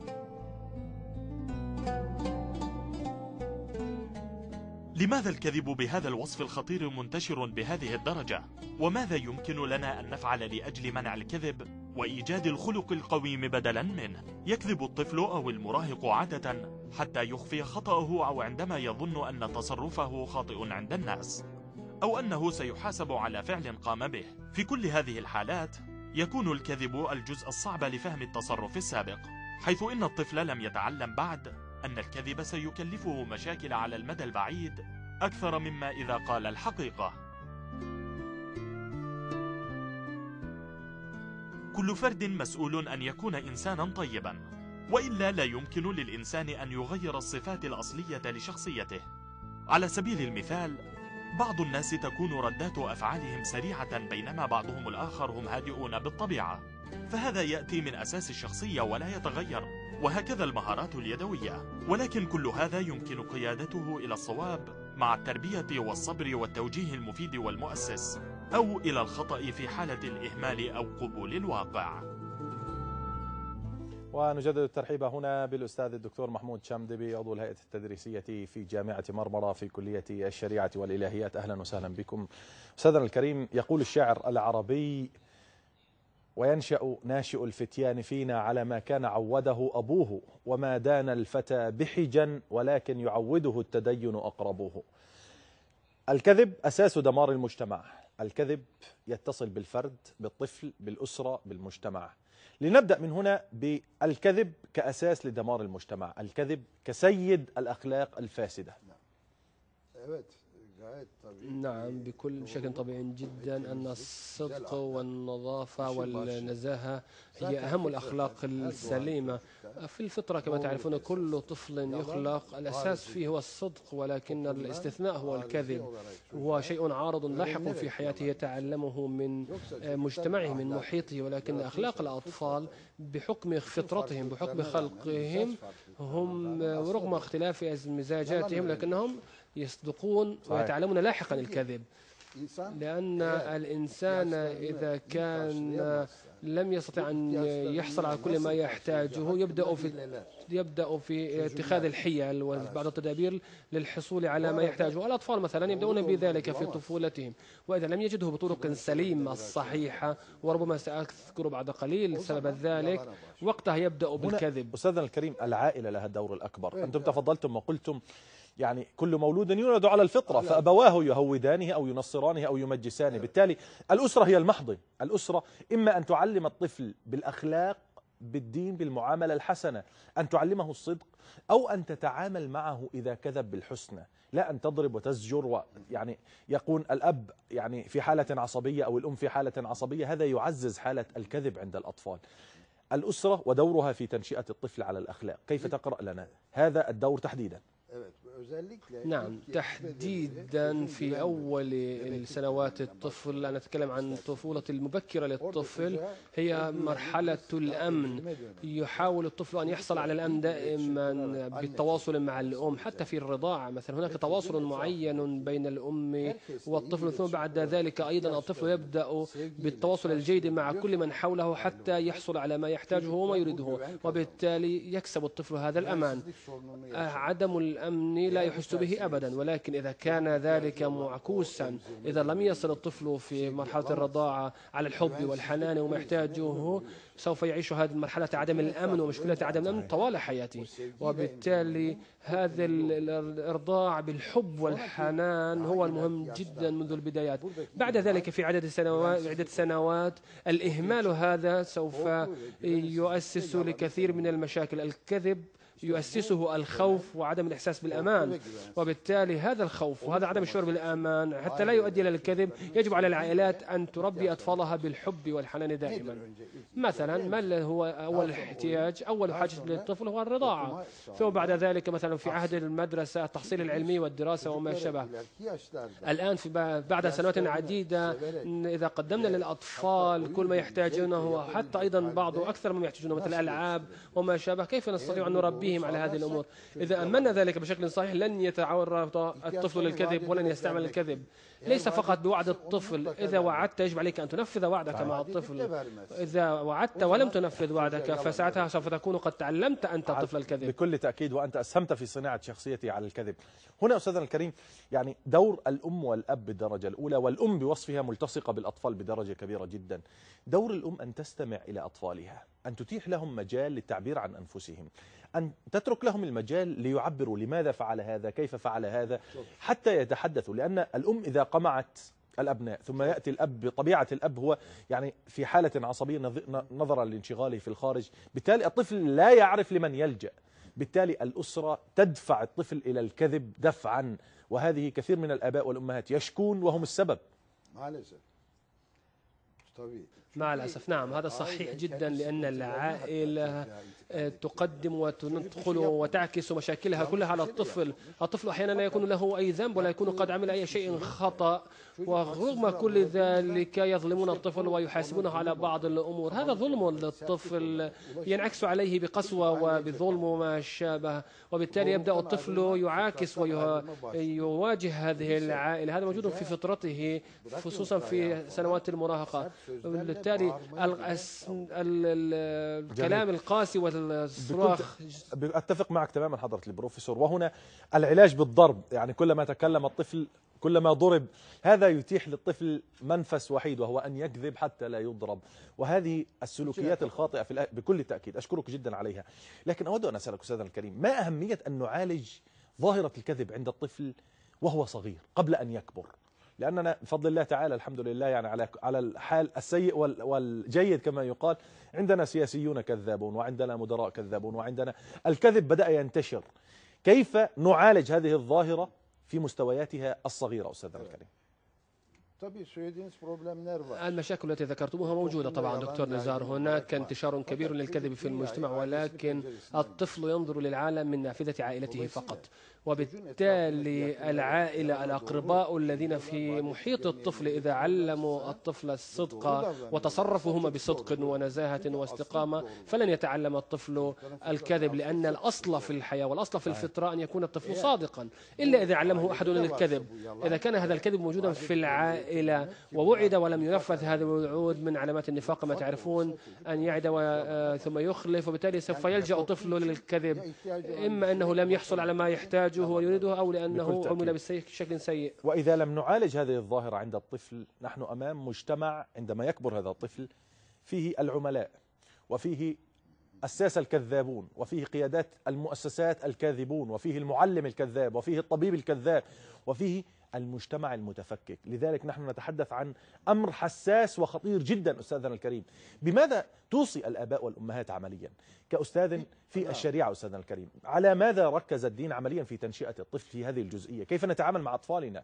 لماذا الكذب بهذا الوصف الخطير منتشر بهذه الدرجة؟ وماذا يمكن لنا أن نفعل لأجل منع الكذب وإيجاد الخلق القويم بدلا منه؟ يكذب الطفل أو المراهق عادة حتى يخفي خطأه، أو عندما يظن أن تصرفه خاطئ عند الناس، أو أنه سيحاسب على فعل قام به. في كل هذه الحالات يكون الكذب الجزء الصعب لفهم التصرف السابق، حيث إن الطفل لم يتعلم بعد أن الكذب سيكلفه مشاكل على المدى البعيد أكثر مما إذا قال الحقيقة. كل فرد مسؤول أن يكون إنسانا طيبا، وإلا لا يمكن للإنسان أن يغير الصفات الأصلية لشخصيته. على سبيل المثال، بعض الناس تكون ردات أفعالهم سريعة، بينما بعضهم الآخر هم هادئون بالطبيعة، فهذا يأتي من أساس الشخصية ولا يتغير، وهكذا المهارات اليدوية. ولكن كل هذا يمكن قيادته إلى الصواب مع التربية والصبر والتوجيه المفيد والمؤسس، أو إلى الخطأ في حالة الإهمال أو قبول الواقع. ونجدد الترحيب هنا بالأستاذ الدكتور محمود شامدبي، عضو الهيئة التدريسية في جامعة مرمرة في كلية الشريعة والإلهيات. أهلا وسهلا بكم أستاذنا الكريم. يقول الشاعر العربي: وينشأ ناشئ الفتيان فينا على ما كان عوده أبوه، وما دان الفتى بحجا ولكن يعوده التدين أقربوه. الكذب أساس دمار المجتمع. الكذب يتصل بالفرد، بالطفل، بالأسرة، بالمجتمع. لنبدأ من هنا بالكذب كأساس لدمار المجتمع، الكذب كسيد الأخلاق الفاسدة. نعم، بكل بشكل طبيعي جدا أن الصدق والنظافة والنزاهة هي أهم الأخلاق السليمة في الفطرة. كما تعرفون كل طفل يخلق الأساس فيه هو الصدق، ولكن الاستثناء هو الكذب، هو شيء عارض لاحق في حياته يتعلمه من مجتمعه من محيطه. ولكن أخلاق الأطفال بحكم فطرتهم بحكم خلقهم هم رغم اختلاف مزاجاتهم لكنهم يصدقون ويتعلمون لاحقا الكذب، لأن الإنسان إذا كان لم يستطع أن يحصل على كل ما يحتاجه يبدأ في يبدأ في اتخاذ الحيل وبعض التدابير للحصول على ما يحتاجه. الأطفال مثلا يبدأون بذلك في طفولتهم، وإذا لم يجده بطرق سليمة الصحيحة، وربما سأذكر بعد قليل سبب ذلك، وقتها يبدأ بالكذب. أستاذنا الكريم، العائلة لها الدور الأكبر. أنتم تفضلتم وقلتم يعني كل مولود يولد على الفطرة، فأبواه يهودانه أو ينصرانه أو يمجسانه. بالتالي الأسرة هي المحضن. الأسرة إما أن تعلم الطفل بالأخلاق، بالدين، بالمعاملة الحسنة، أن تعلمه الصدق، أو أن تتعامل معه إذا كذب بالحسنى، لا أن تضرب وتزجر. يعني يكون الأب يعني في حالة عصبية أو الأم في حالة عصبية، هذا يعزز حالة الكذب عند الأطفال. الأسرة ودورها في تنشئة الطفل على الأخلاق، كيف تقرأ لنا هذا الدور تحديدا؟ نعم، تحديدا في أول السنوات الطفل، أنا أتكلم عن الطفولة المبكرة للطفل، هي مرحلة الأمن. يحاول الطفل أن يحصل على الأمن دائما بالتواصل مع الأم، حتى في الرضاعة مثلا هناك تواصل معين بين الأم والطفل، ثم بعد ذلك أيضا الطفل يبدأ بالتواصل الجيد مع كل من حوله حتى يحصل على ما يحتاجه وما يريده، وبالتالي يكسب الطفل هذا الأمان. عدم الأمن لا يحس به أبدا، ولكن إذا كان ذلك معكوسا، إذا لم يصل الطفل في مرحلة الرضاعة على الحب والحنان وما يحتاجه، سوف يعيش هذه المرحلة عدم الأمن ومشكلة عدم الأمن طوال حياته. وبالتالي هذا الإرضاع بالحب والحنان هو المهم جدا منذ البدايات. بعد ذلك في عدد سنوات عدة سنوات الإهمال هذا سوف يؤسس لكثير من المشاكل. الكذب يؤسسه الخوف وعدم الإحساس بالأمان، وبالتالي هذا الخوف وهذا عدم الشعور بالأمان حتى لا يؤدي إلى الكذب. يجب على العائلات أن تربي أطفالها بالحب والحنان دائما. مثلا مثلا ما هو أول احتياج؟ أول حاجة للطفل هو الرضاعة، ثم بعد ذلك مثلا في عهد المدرسة التحصيل العلمي والدراسة وما شابه. الآن في بعد سنوات عديدة إذا قدمنا للأطفال كل ما يحتاجونه وحتى أيضا بعض أكثر مما يحتاجونه مثل الألعاب وما شابه، كيف نستطيع أن نربيهم على هذه الأمور؟ إذا أمنا ذلك بشكل صحيح لن يتعرض الطفل للكذب ولن يستعمل الكذب. ليس فقط بوعد الطفل، إذا وعدت يجب عليك أن تنفذ وعدك مع الطفل. إذا وعدت ولم تنفذ وعدك فساعتها سوف تكون قد تعلمت أنت طفل الكذب. بكل تأكيد، وأنت أسهمت في صناعة شخصيتي على الكذب. هنا أستاذنا الكريم يعني دور الأم والأب بالدرجة الأولى، والأم بوصفها ملتصقة بالأطفال بدرجة كبيرة جدا. دور الأم أن تستمع إلى أطفالها، أن تتيح لهم مجال للتعبير عن أنفسهم، أن تترك لهم المجال ليعبروا لماذا فعل هذا، كيف فعل هذا، حتى يتحدثوا. لأن الأم إذا قمعت الأبناء ثم يأتي الأب، بطبيعة الأب هو يعني في حالة عصبية نظرا لانشغاله في الخارج، بالتالي الطفل لا يعرف لمن يلجأ، بالتالي الأسرة تدفع الطفل إلى الكذب دفعا، وهذه كثير من الآباء والأمهات يشكون وهم السبب. مع الأسف نعم، هذا صحيح جدا، لأن العائلة تقدم وتدخل وتعكس مشاكلها كلها على الطفل. الطفل أحيانا لا يكون له أي ذنب ولا يكون قد عمل أي شيء خطأ، ورغم كل ذلك يظلمون الطفل ويحاسبونه على بعض الأمور. هذا ظلم للطفل ينعكس عليه بقسوة وبظلم وما شابه، وبالتالي يبدأ الطفل يعاكس ويواجه هذه العائلة. هذا موجود في فطرته خصوصا في سنوات المراهقة. بالتالي الكلام القاسي والصراخ. أتفق معك تماما حضرة البروفيسور. وهنا العلاج بالضرب، يعني كلما تكلم الطفل كلما ضرب، هذا يتيح للطفل منفس وحيد وهو أن يكذب حتى لا يضرب. وهذه السلوكيات الخاطئة في بكل تأكيد أشكرك جدا عليها. لكن أود أن أسألك أستاذنا الكريم، ما أهمية أن نعالج ظاهرة الكذب عند الطفل وهو صغير قبل أن يكبر؟ لأننا بفضل الله تعالى الحمد لله يعني على على الحال السيء والجيد كما يقال، عندنا سياسيون كذابون، وعندنا مدراء كذابون، وعندنا الكذب بدأ ينتشر. كيف نعالج هذه الظاهرة في مستوياتها الصغيرة أستاذنا الكريم؟ المشاكل التي ذكرتموها موجودة طبعا دكتور نزار. هناك انتشار كبير للكذب في المجتمع، ولكن الطفل ينظر للعالم من نافذة عائلته فقط، وبالتالي العائلة الأقرباء الذين في محيط الطفل إذا علموا الطفل الصدق وتصرفوا هم بصدق ونزاهة واستقامة فلن يتعلم الطفل الكذب، لأن الأصل في الحياة والأصل في الفطرة أن يكون الطفل صادقا، إلا إذا علمه أحد الكذب. إذا كان هذا الكذب موجودا في العائلة ووعد ولم ينفذ هذا الوعود من علامات النفاق كما تعرفون، أن يعد ثم يخلف، وبالتالي سوف يلجأ الطفل للكذب، إما أنه لم يحصل على ما يحتاج ويريده أو لأنه عمل بشكل سيء. وإذا لم نعالج هذه الظاهرة عند الطفل، نحن أمام مجتمع عندما يكبر هذا الطفل فيه العملاء، وفيه الساسة الكذابون، وفيه قيادات المؤسسات الكاذبون، وفيه المعلم الكذاب، وفيه الطبيب الكذاب، وفيه المجتمع المتفكك. لذلك نحن نتحدث عن أمر حساس وخطير جدا أستاذنا الكريم. بماذا توصي الآباء والأمهات عمليا كأستاذ في الشريعة أستاذنا الكريم؟ على ماذا ركز الدين عمليا في تنشئة الطفل في هذه الجزئية؟ كيف نتعامل مع أطفالنا؟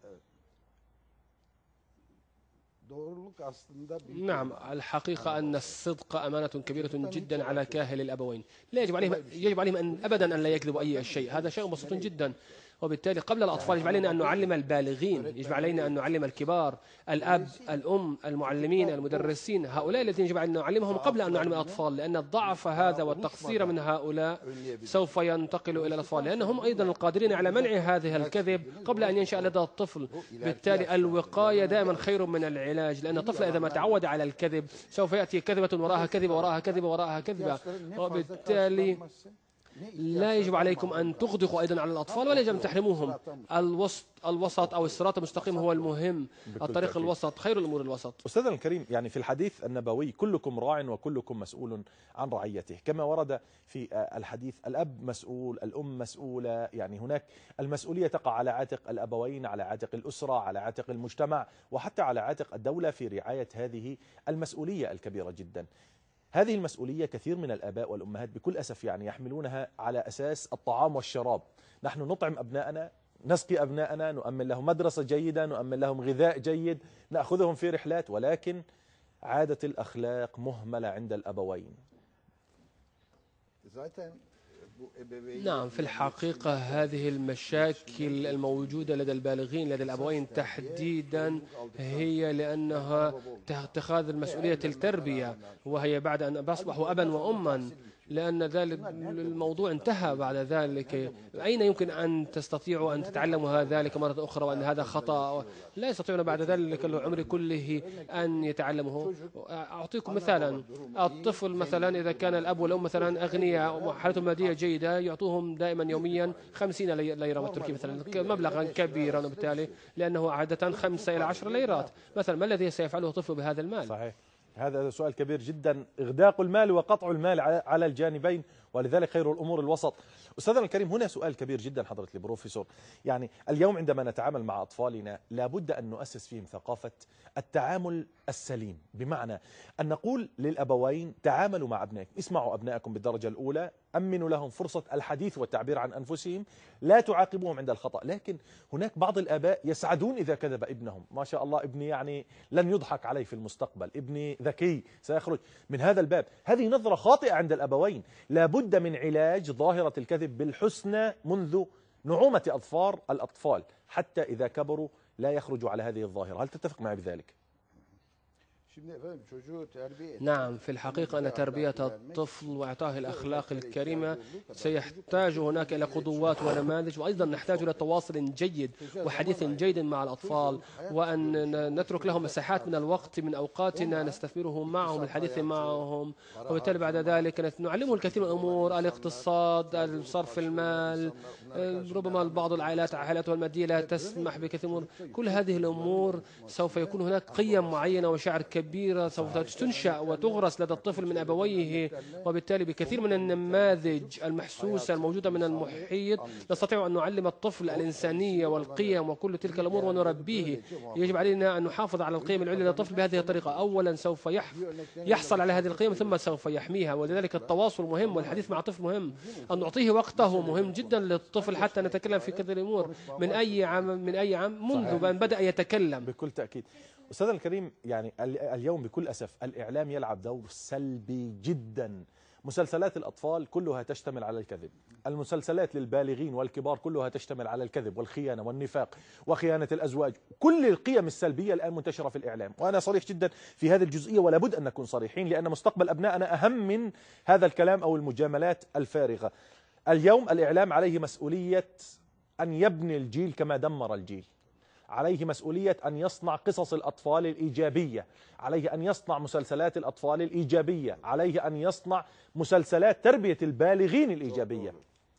نعم، الحقيقة أن الصدق أمانة كبيرة جدا على كاهل الأبوين. لا يجب عليهم يجب عليهم أن أبدا أن لا يكذبوا أي شيء، هذا شيء بسيط جدا. وبالتالي قبل الأطفال يجب علينا أن نعلم البالغين، يجب علينا أن نعلم الكبار، الأب، الأم، المعلمين، المدرسين، هؤلاء الذين يجب أن نعلمهم قبل أن نعلم الأطفال، لأن الضعف هذا والتقصير من هؤلاء سوف ينتقل إلى الأطفال، لأنهم أيضا القادرين على منع هذه الكذب قبل أن ينشأ لدى الطفل. بالتالي الوقاية دائما خير من العلاج، لأن الطفل إذا ما تعود على الكذب سوف يأتي كذبة وراها كذبة وراها كذبة وراها كذبة، وبالتالي لا يجب عليكم أن تغدقوا أيضا على الأطفال ولا يجب أن تحرموهم. الوسط الوسط أو الصراط المستقيم هو المهم، الطريق تأكيد. الوسط خير الأمور الوسط. أستاذنا الكريم، يعني في الحديث النبوي كلكم راع وكلكم مسؤول عن رعيته، كما ورد في الحديث الأب مسؤول، الأم مسؤولة، يعني هناك المسؤولية تقع على عاتق الأبوين، على عاتق الأسرة، على عاتق المجتمع، وحتى على عاتق الدولة في رعاية هذه المسؤولية الكبيرة جدا. هذه المسؤولية كثير من الآباء والأمهات بكل أسف يعني يحملونها على أساس الطعام والشراب. نحن نطعم أبناءنا، نسقي أبناءنا، نؤمن لهم مدرسة جيدة، نؤمن لهم غذاء جيد، نأخذهم في رحلات، ولكن عادت الأخلاق مهملة عند الأبوين؟ نعم، في الحقيقة هذه المشاكل الموجودة لدى البالغين لدى الأبوين تحديدا هي لأنها اتخاذ المسؤولية التربية، وهي بعد أن أصبحوا أبا وأما، لأن ذلك الموضوع انتهى بعد ذلك. أين يمكن أن تستطيعوا أن تتعلموا ذلك مرة أخرى وأن هذا خطأ؟ لا يستطيعون بعد ذلك العمر كله أن يتعلموه. أعطيكم مثالا، الطفل مثلا إذا كان الأب والأم مثلا أغنياء وحالتهم المادية جيدة يعطوهم دائما يوميا خمسين ليرة تركية مثلا، مبلغا كبيرا، وبالتالي لأنه عادة خمسة إلى عشر ليرات مثلا، ما الذي سيفعله طفل بهذا المال؟ صحيح، هذا سؤال كبير جدا، إغداق المال وقطع المال على الجانبين، ولذلك خير الأمور الوسط. أستاذنا الكريم، هنا سؤال كبير جدا حضرة البروفيسور، يعني اليوم عندما نتعامل مع أطفالنا لابد أن نؤسس فيهم ثقافة التعامل السليم، بمعنى أن نقول للأبوين تعاملوا مع أبنائكم، اسمعوا أبنائكم بالدرجة الأولى، أمنوا لهم فرصة الحديث والتعبير عن أنفسهم، لا تعاقبوهم عند الخطأ. لكن هناك بعض الآباء يسعدون إذا كذب ابنهم، ما شاء الله ابني يعني لن يضحك عليه في المستقبل، ابني ذكي سيخرج من هذا الباب. هذه نظرة خاطئة عند الأبوين، لابد من علاج ظاهرة الكذب بالحسنى منذ نعومة أظفار الأطفال حتى إذا كبروا لا يخرجوا على هذه الظاهرة. هل تتفق معي بذلك؟ نعم، في الحقيقة أن تربية الطفل وإعطائه الأخلاق الكريمة سيحتاج هناك إلى قدوات ونماذج، وأيضا نحتاج إلى تواصل جيد وحديث جيد مع الأطفال، وأن نترك لهم مساحات من الوقت من أوقاتنا نستثمره معهم، الحديث معهم، وبالتالي بعد ذلك نعلمه الكثير من الأمور، الاقتصاد، صرف المال، ربما بعض العائلات عائلاتها المادية لا تسمح بكثير من كل هذه الأمور. سوف يكون هناك قيم معينة وشعر كبيرة سوف تنشأ وتغرس لدى الطفل من أبويه، وبالتالي بكثير من النماذج المحسوسة الموجودة من المحيط نستطيع أن نعلم الطفل الإنسانية والقيم وكل تلك الأمور ونربيه. يجب علينا أن نحافظ على القيم العليا للطفل بهذه الطريقة، أولا سوف يحصل على هذه القيم ثم سوف يحميها، ولذلك التواصل مهم والحديث مع الطفل مهم، أن نعطيه وقته مهم جدا للطفل حتى نتكلم في كثير الأمور من أي عام من أي عام منذ أن بدأ يتكلم. بكل تأكيد. أستاذنا الكريم، يعني اليوم بكل أسف الإعلام يلعب دور سلبي جدا. مسلسلات الأطفال كلها تشتمل على الكذب، المسلسلات للبالغين والكبار كلها تشتمل على الكذب والخيانة والنفاق وخيانة الأزواج، كل القيم السلبية الآن منتشرة في الإعلام، وأنا صريح جدا في هذه الجزئية ولا بد أن نكون صريحين، لأن مستقبل أبنائنا أهم من هذا الكلام أو المجاملات الفارغة. اليوم الإعلام عليه مسؤولية أن يبني الجيل كما دمر الجيل، عليه مسؤولية أن يصنع قصص الأطفال الإيجابية، عليه أن يصنع مسلسلات الأطفال الإيجابية، عليه أن يصنع مسلسلات تربية البالغين الإيجابية.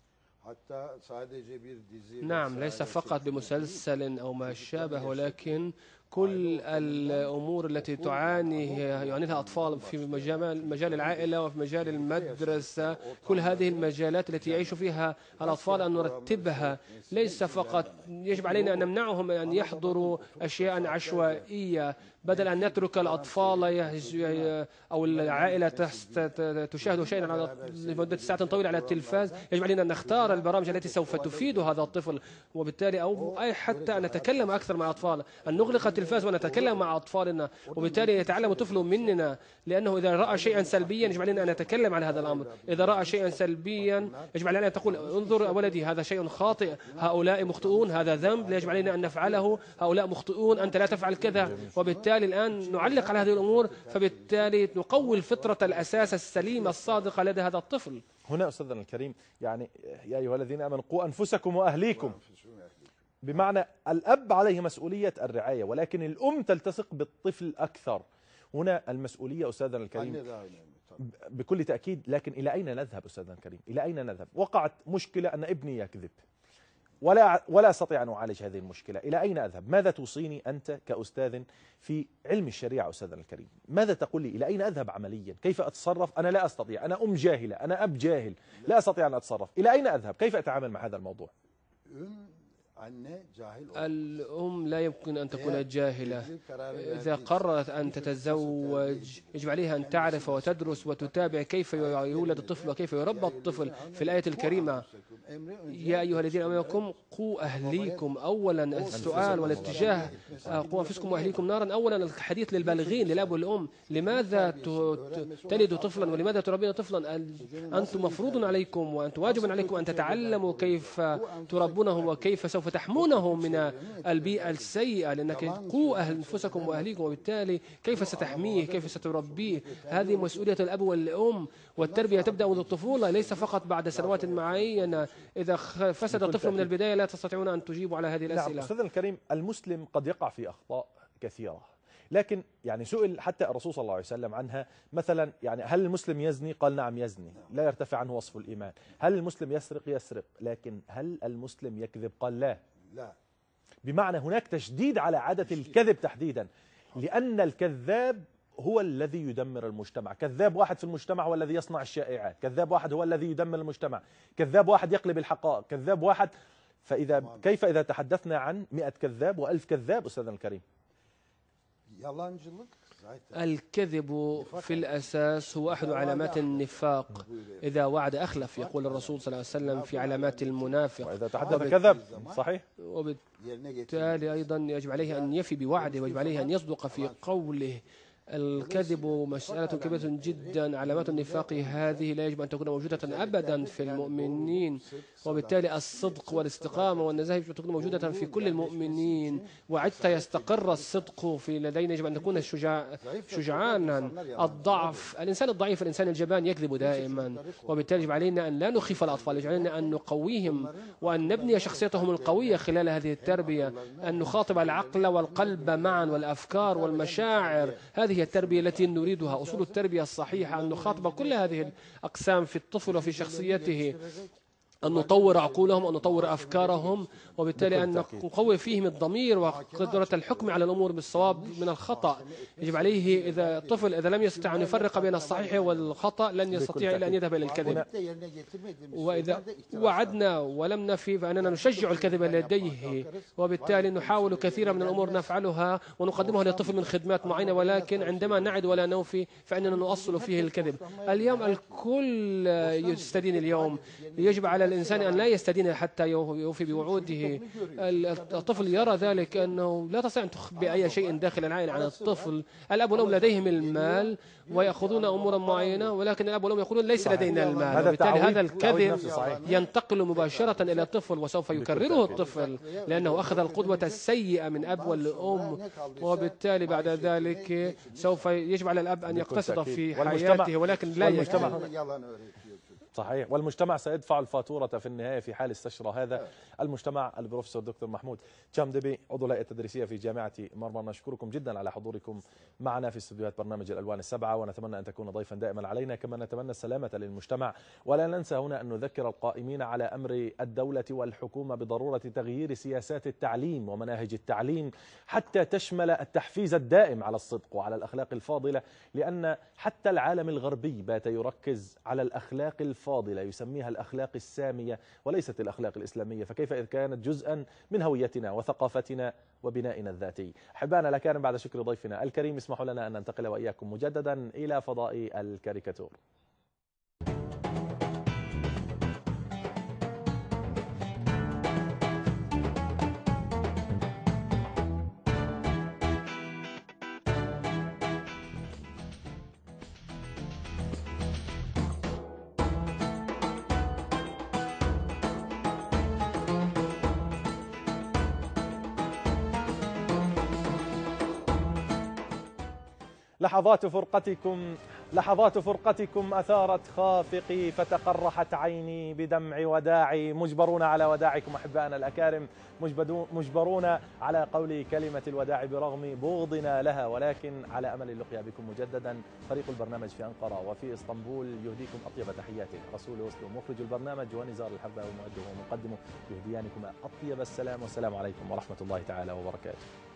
نعم، ليس فقط بمسلسل أو ما شابه، ولكن كل الأمور التي تعاني يعانيها الأطفال في مجال مجال العائلة وفي مجال المدرسة، كل هذه المجالات التي يعيش فيها الأطفال أن نرتبها. ليس فقط يجب علينا أن نمنعهم من أن يحضروا أشياء عشوائية، بدل أن نترك الأطفال أو العائلة تشاهد شيئا لمدة ساعات طويلة على التلفاز. يجب علينا أن نختار البرامج التي سوف تفيد هذا الطفل، وبالتالي أو أي حتى أن نتكلم أكثر مع الأطفال، أن نغلق التلفاز ونتكلم مع أطفالنا، وبالتالي يتعلم طفل مننا، لأنه إذا رأى شيئا سلبيا يجب علينا أن نتكلم عن هذا الأمر. إذا رأى شيئا سلبيا يجب علينا أن تقول انظر ولدي هذا شيء خاطئ، هؤلاء مخطئون، هذا ذنب لا يجب علينا أن نفعله، هؤلاء مخطئون، أنت لا تفعل كذا. وبالتالي الآن نعلق على هذه الأمور، فبالتالي نقوي الفطرة الأساس السليمة الصادقة لدى هذا الطفل. هنا أستاذنا الكريم، يعني يا أيها الذين آمنوا قوا أنفسكم وأهليكم، بمعنى الأب عليه مسؤولية الرعاية، ولكن الأم تلتصق بالطفل أكثر. هنا المسؤولية أستاذنا الكريم بكل تأكيد، لكن إلى أين نذهب أستاذنا الكريم؟ إلى أين نذهب؟ وقعت مشكلة أن ابني يكذب ولا ولا أستطيع أن أعالج هذه المشكلة، إلى أين أذهب؟ ماذا توصيني أنت كأستاذ في علم الشريعة أستاذنا الكريم؟ ماذا تقول لي؟ إلى أين أذهب عمليا؟ كيف أتصرف؟ أنا لا أستطيع، أنا أم جاهلة، أنا أب جاهل، لا أستطيع أن أتصرف. إلى أين أذهب؟ كيف أتعامل مع هذا الموضوع؟ الأم لا يمكن أن تكون جاهلة. إذا قررت أن تتزوج يجب عليها أن تعرف وتدرس وتتابع كيف يولد الطفل وكيف يربى الطفل. في الآية الكريمة يا أيها الذين آمنوا قوا أهليكم، أولا السؤال والاتجاه قوا أنفسكم وأهليكم نارا، أولا الحديث للبالغين للأب والأم. لماذا تلد طفلا ولماذا تربين طفلا؟ أنتم مفروض عليكم وأنتم واجب عليكم أن تتعلموا كيف تربونه وكيف سوف تحمونه من البيئة السيئة، لأنك قوا أنفسكم وأهليكم، وبالتالي كيف ستحميه كيف ستربيه. هذه مسؤولية الأب والأم، والتربية تبدأ منذ الطفولة ليس فقط بعد سنوات معينة. إذا فسد الطفل من البداية لا تستطيعون أن تجيبوا على هذه الأسئلة. نعم أستاذنا الكريم، المسلم قد يقع في أخطاء كثيرة، لكن يعني سئل حتى الرسول صلى الله عليه وسلم عنها. مثلا يعني هل المسلم يزني؟ قال نعم يزني، لا يرتفع عنه وصف الإيمان. هل المسلم يسرق؟ يسرق. لكن هل المسلم يكذب؟ قال لا. لا. بمعنى هناك تشديد على عادة الكذب تحديدا، لأن الكذاب هو الذي يدمر المجتمع. كذاب واحد في المجتمع هو الذي يصنع الشائعات، كذاب واحد هو الذي يدمر المجتمع، كذاب واحد يقلب الحقائق، كذاب واحد. فإذا كيف إذا تحدثنا عن مئة كذاب وألف كذاب أستاذنا الكريم؟ الكذب في الأساس هو أحد علامات النفاق. إذا وعد أخلف، يقول الرسول صلى الله عليه وسلم في علامات المنافق. وإذا تحدث كذب. صحيح. وبالتالي أيضا يجب عليه أن يفي بوعده ويجب عليه أن يصدق في قوله. الكذب مسألة كبيرة جدا. علامات النفاق هذه لا يجب أن تكون موجودة أبدا في المؤمنين، وبالتالي الصدق والاستقامة والنزاهة يجب أن تكون موجودة في كل المؤمنين، وحتى يستقر الصدق في لدينا يجب أن نكون شجاع شجعانا. الضعف، الإنسان الضعيف الإنسان الجبان يكذب دائما، وبالتالي يجب علينا أن لا نخيف الأطفال، يجب علينا أن نقويهم وأن نبني شخصيتهم القوية خلال هذه التربية، أن نخاطب العقل والقلب معا والأفكار والمشاعر. هذه هي التربية التي نريدها، أصول التربية الصحيحة، أن نخاطب كل هذه الأقسام في الطفل وفي شخصيته، أن نطور عقولهم، أن نطور أفكارهم، وبالتالي أن نقوي فيهم الضمير وقدرة الحكم على الأمور بالصواب من الخطأ. يجب عليه إذا الطفل إذا لم يستطع أن يفرق بين الصحيح والخطأ لن يستطيع إلا أن يذهب إلى الكذب. وإذا وعدنا ولم نفي فإننا نشجع الكذب لديه، وبالتالي نحاول كثيرا من الأمور نفعلها ونقدمها للطفل من خدمات معينة، ولكن عندما نعد ولا نوفي فإننا نؤصل فيه الكذب. اليوم الكل يستدين، اليوم يجب على الإنسان أن لا يستدين حتى يوفي بوعوده. الطفل يرى ذلك أنه لا تستطيع أن تخبي أي شيء داخل العائلة عن الطفل. الأب والأم لديهم المال ويأخذون أمورا معينة، ولكن الأب والأم يقولون ليس لدينا المال، وبالتالي هذا الكذب ينتقل مباشرة إلى الطفل وسوف يكرره الطفل لأنه أخذ القدوة السيئة من أب والأم، وبالتالي بعد ذلك سوف يجب على الأب أن يقتصد في حياته ولكن لا يجتمع. صحيح، والمجتمع سيدفع الفاتورة في النهاية في حال استشرى هذا المجتمع. البروفيسور دكتور محمود تشامدبي، عضو الهيئة التدريسية في جامعة مرمر، نشكركم جدا على حضوركم معنا في استديوهات برنامج الألوان السبعة، ونتمنى أن تكون ضيفا دائما علينا، كما نتمنى السلامة للمجتمع. ولا ننسى هنا أن نذكر القائمين على أمر الدولة والحكومة بضرورة تغيير سياسات التعليم ومناهج التعليم حتى تشمل التحفيز الدائم على الصدق وعلى الأخلاق الفاضلة، لأن حتى العالم الغربي بات يركز على الأخلاق الفاضلة، يسميها الأخلاق السامية وليست الأخلاق الإسلامية، فكيف إذا كانت جزءا من هويتنا وثقافتنا وبنائنا الذاتي. أحبائنا الأكارم، بعد شكر ضيفنا الكريم اسمحوا لنا أن ننتقل وإياكم مجددا إلى فضاء الكاريكاتور. لحظات فرقتكم لحظات فرقتكم أثارت خافقي فتقرحت عيني بدمع وداعي. مجبرون على وداعكم أحبائنا الأكارم، مجبرون على قول كلمة الوداع برغم بغضنا لها، ولكن على أمل اللقيا بكم مجددا. فريق البرنامج في أنقرة وفي اسطنبول يهديكم أطيب تحياته. رسول وصل مخرج البرنامج ونزار الحبة ومؤده ومقدمه يهديانكم أطيب السلام، والسلام عليكم ورحمة الله تعالى وبركاته.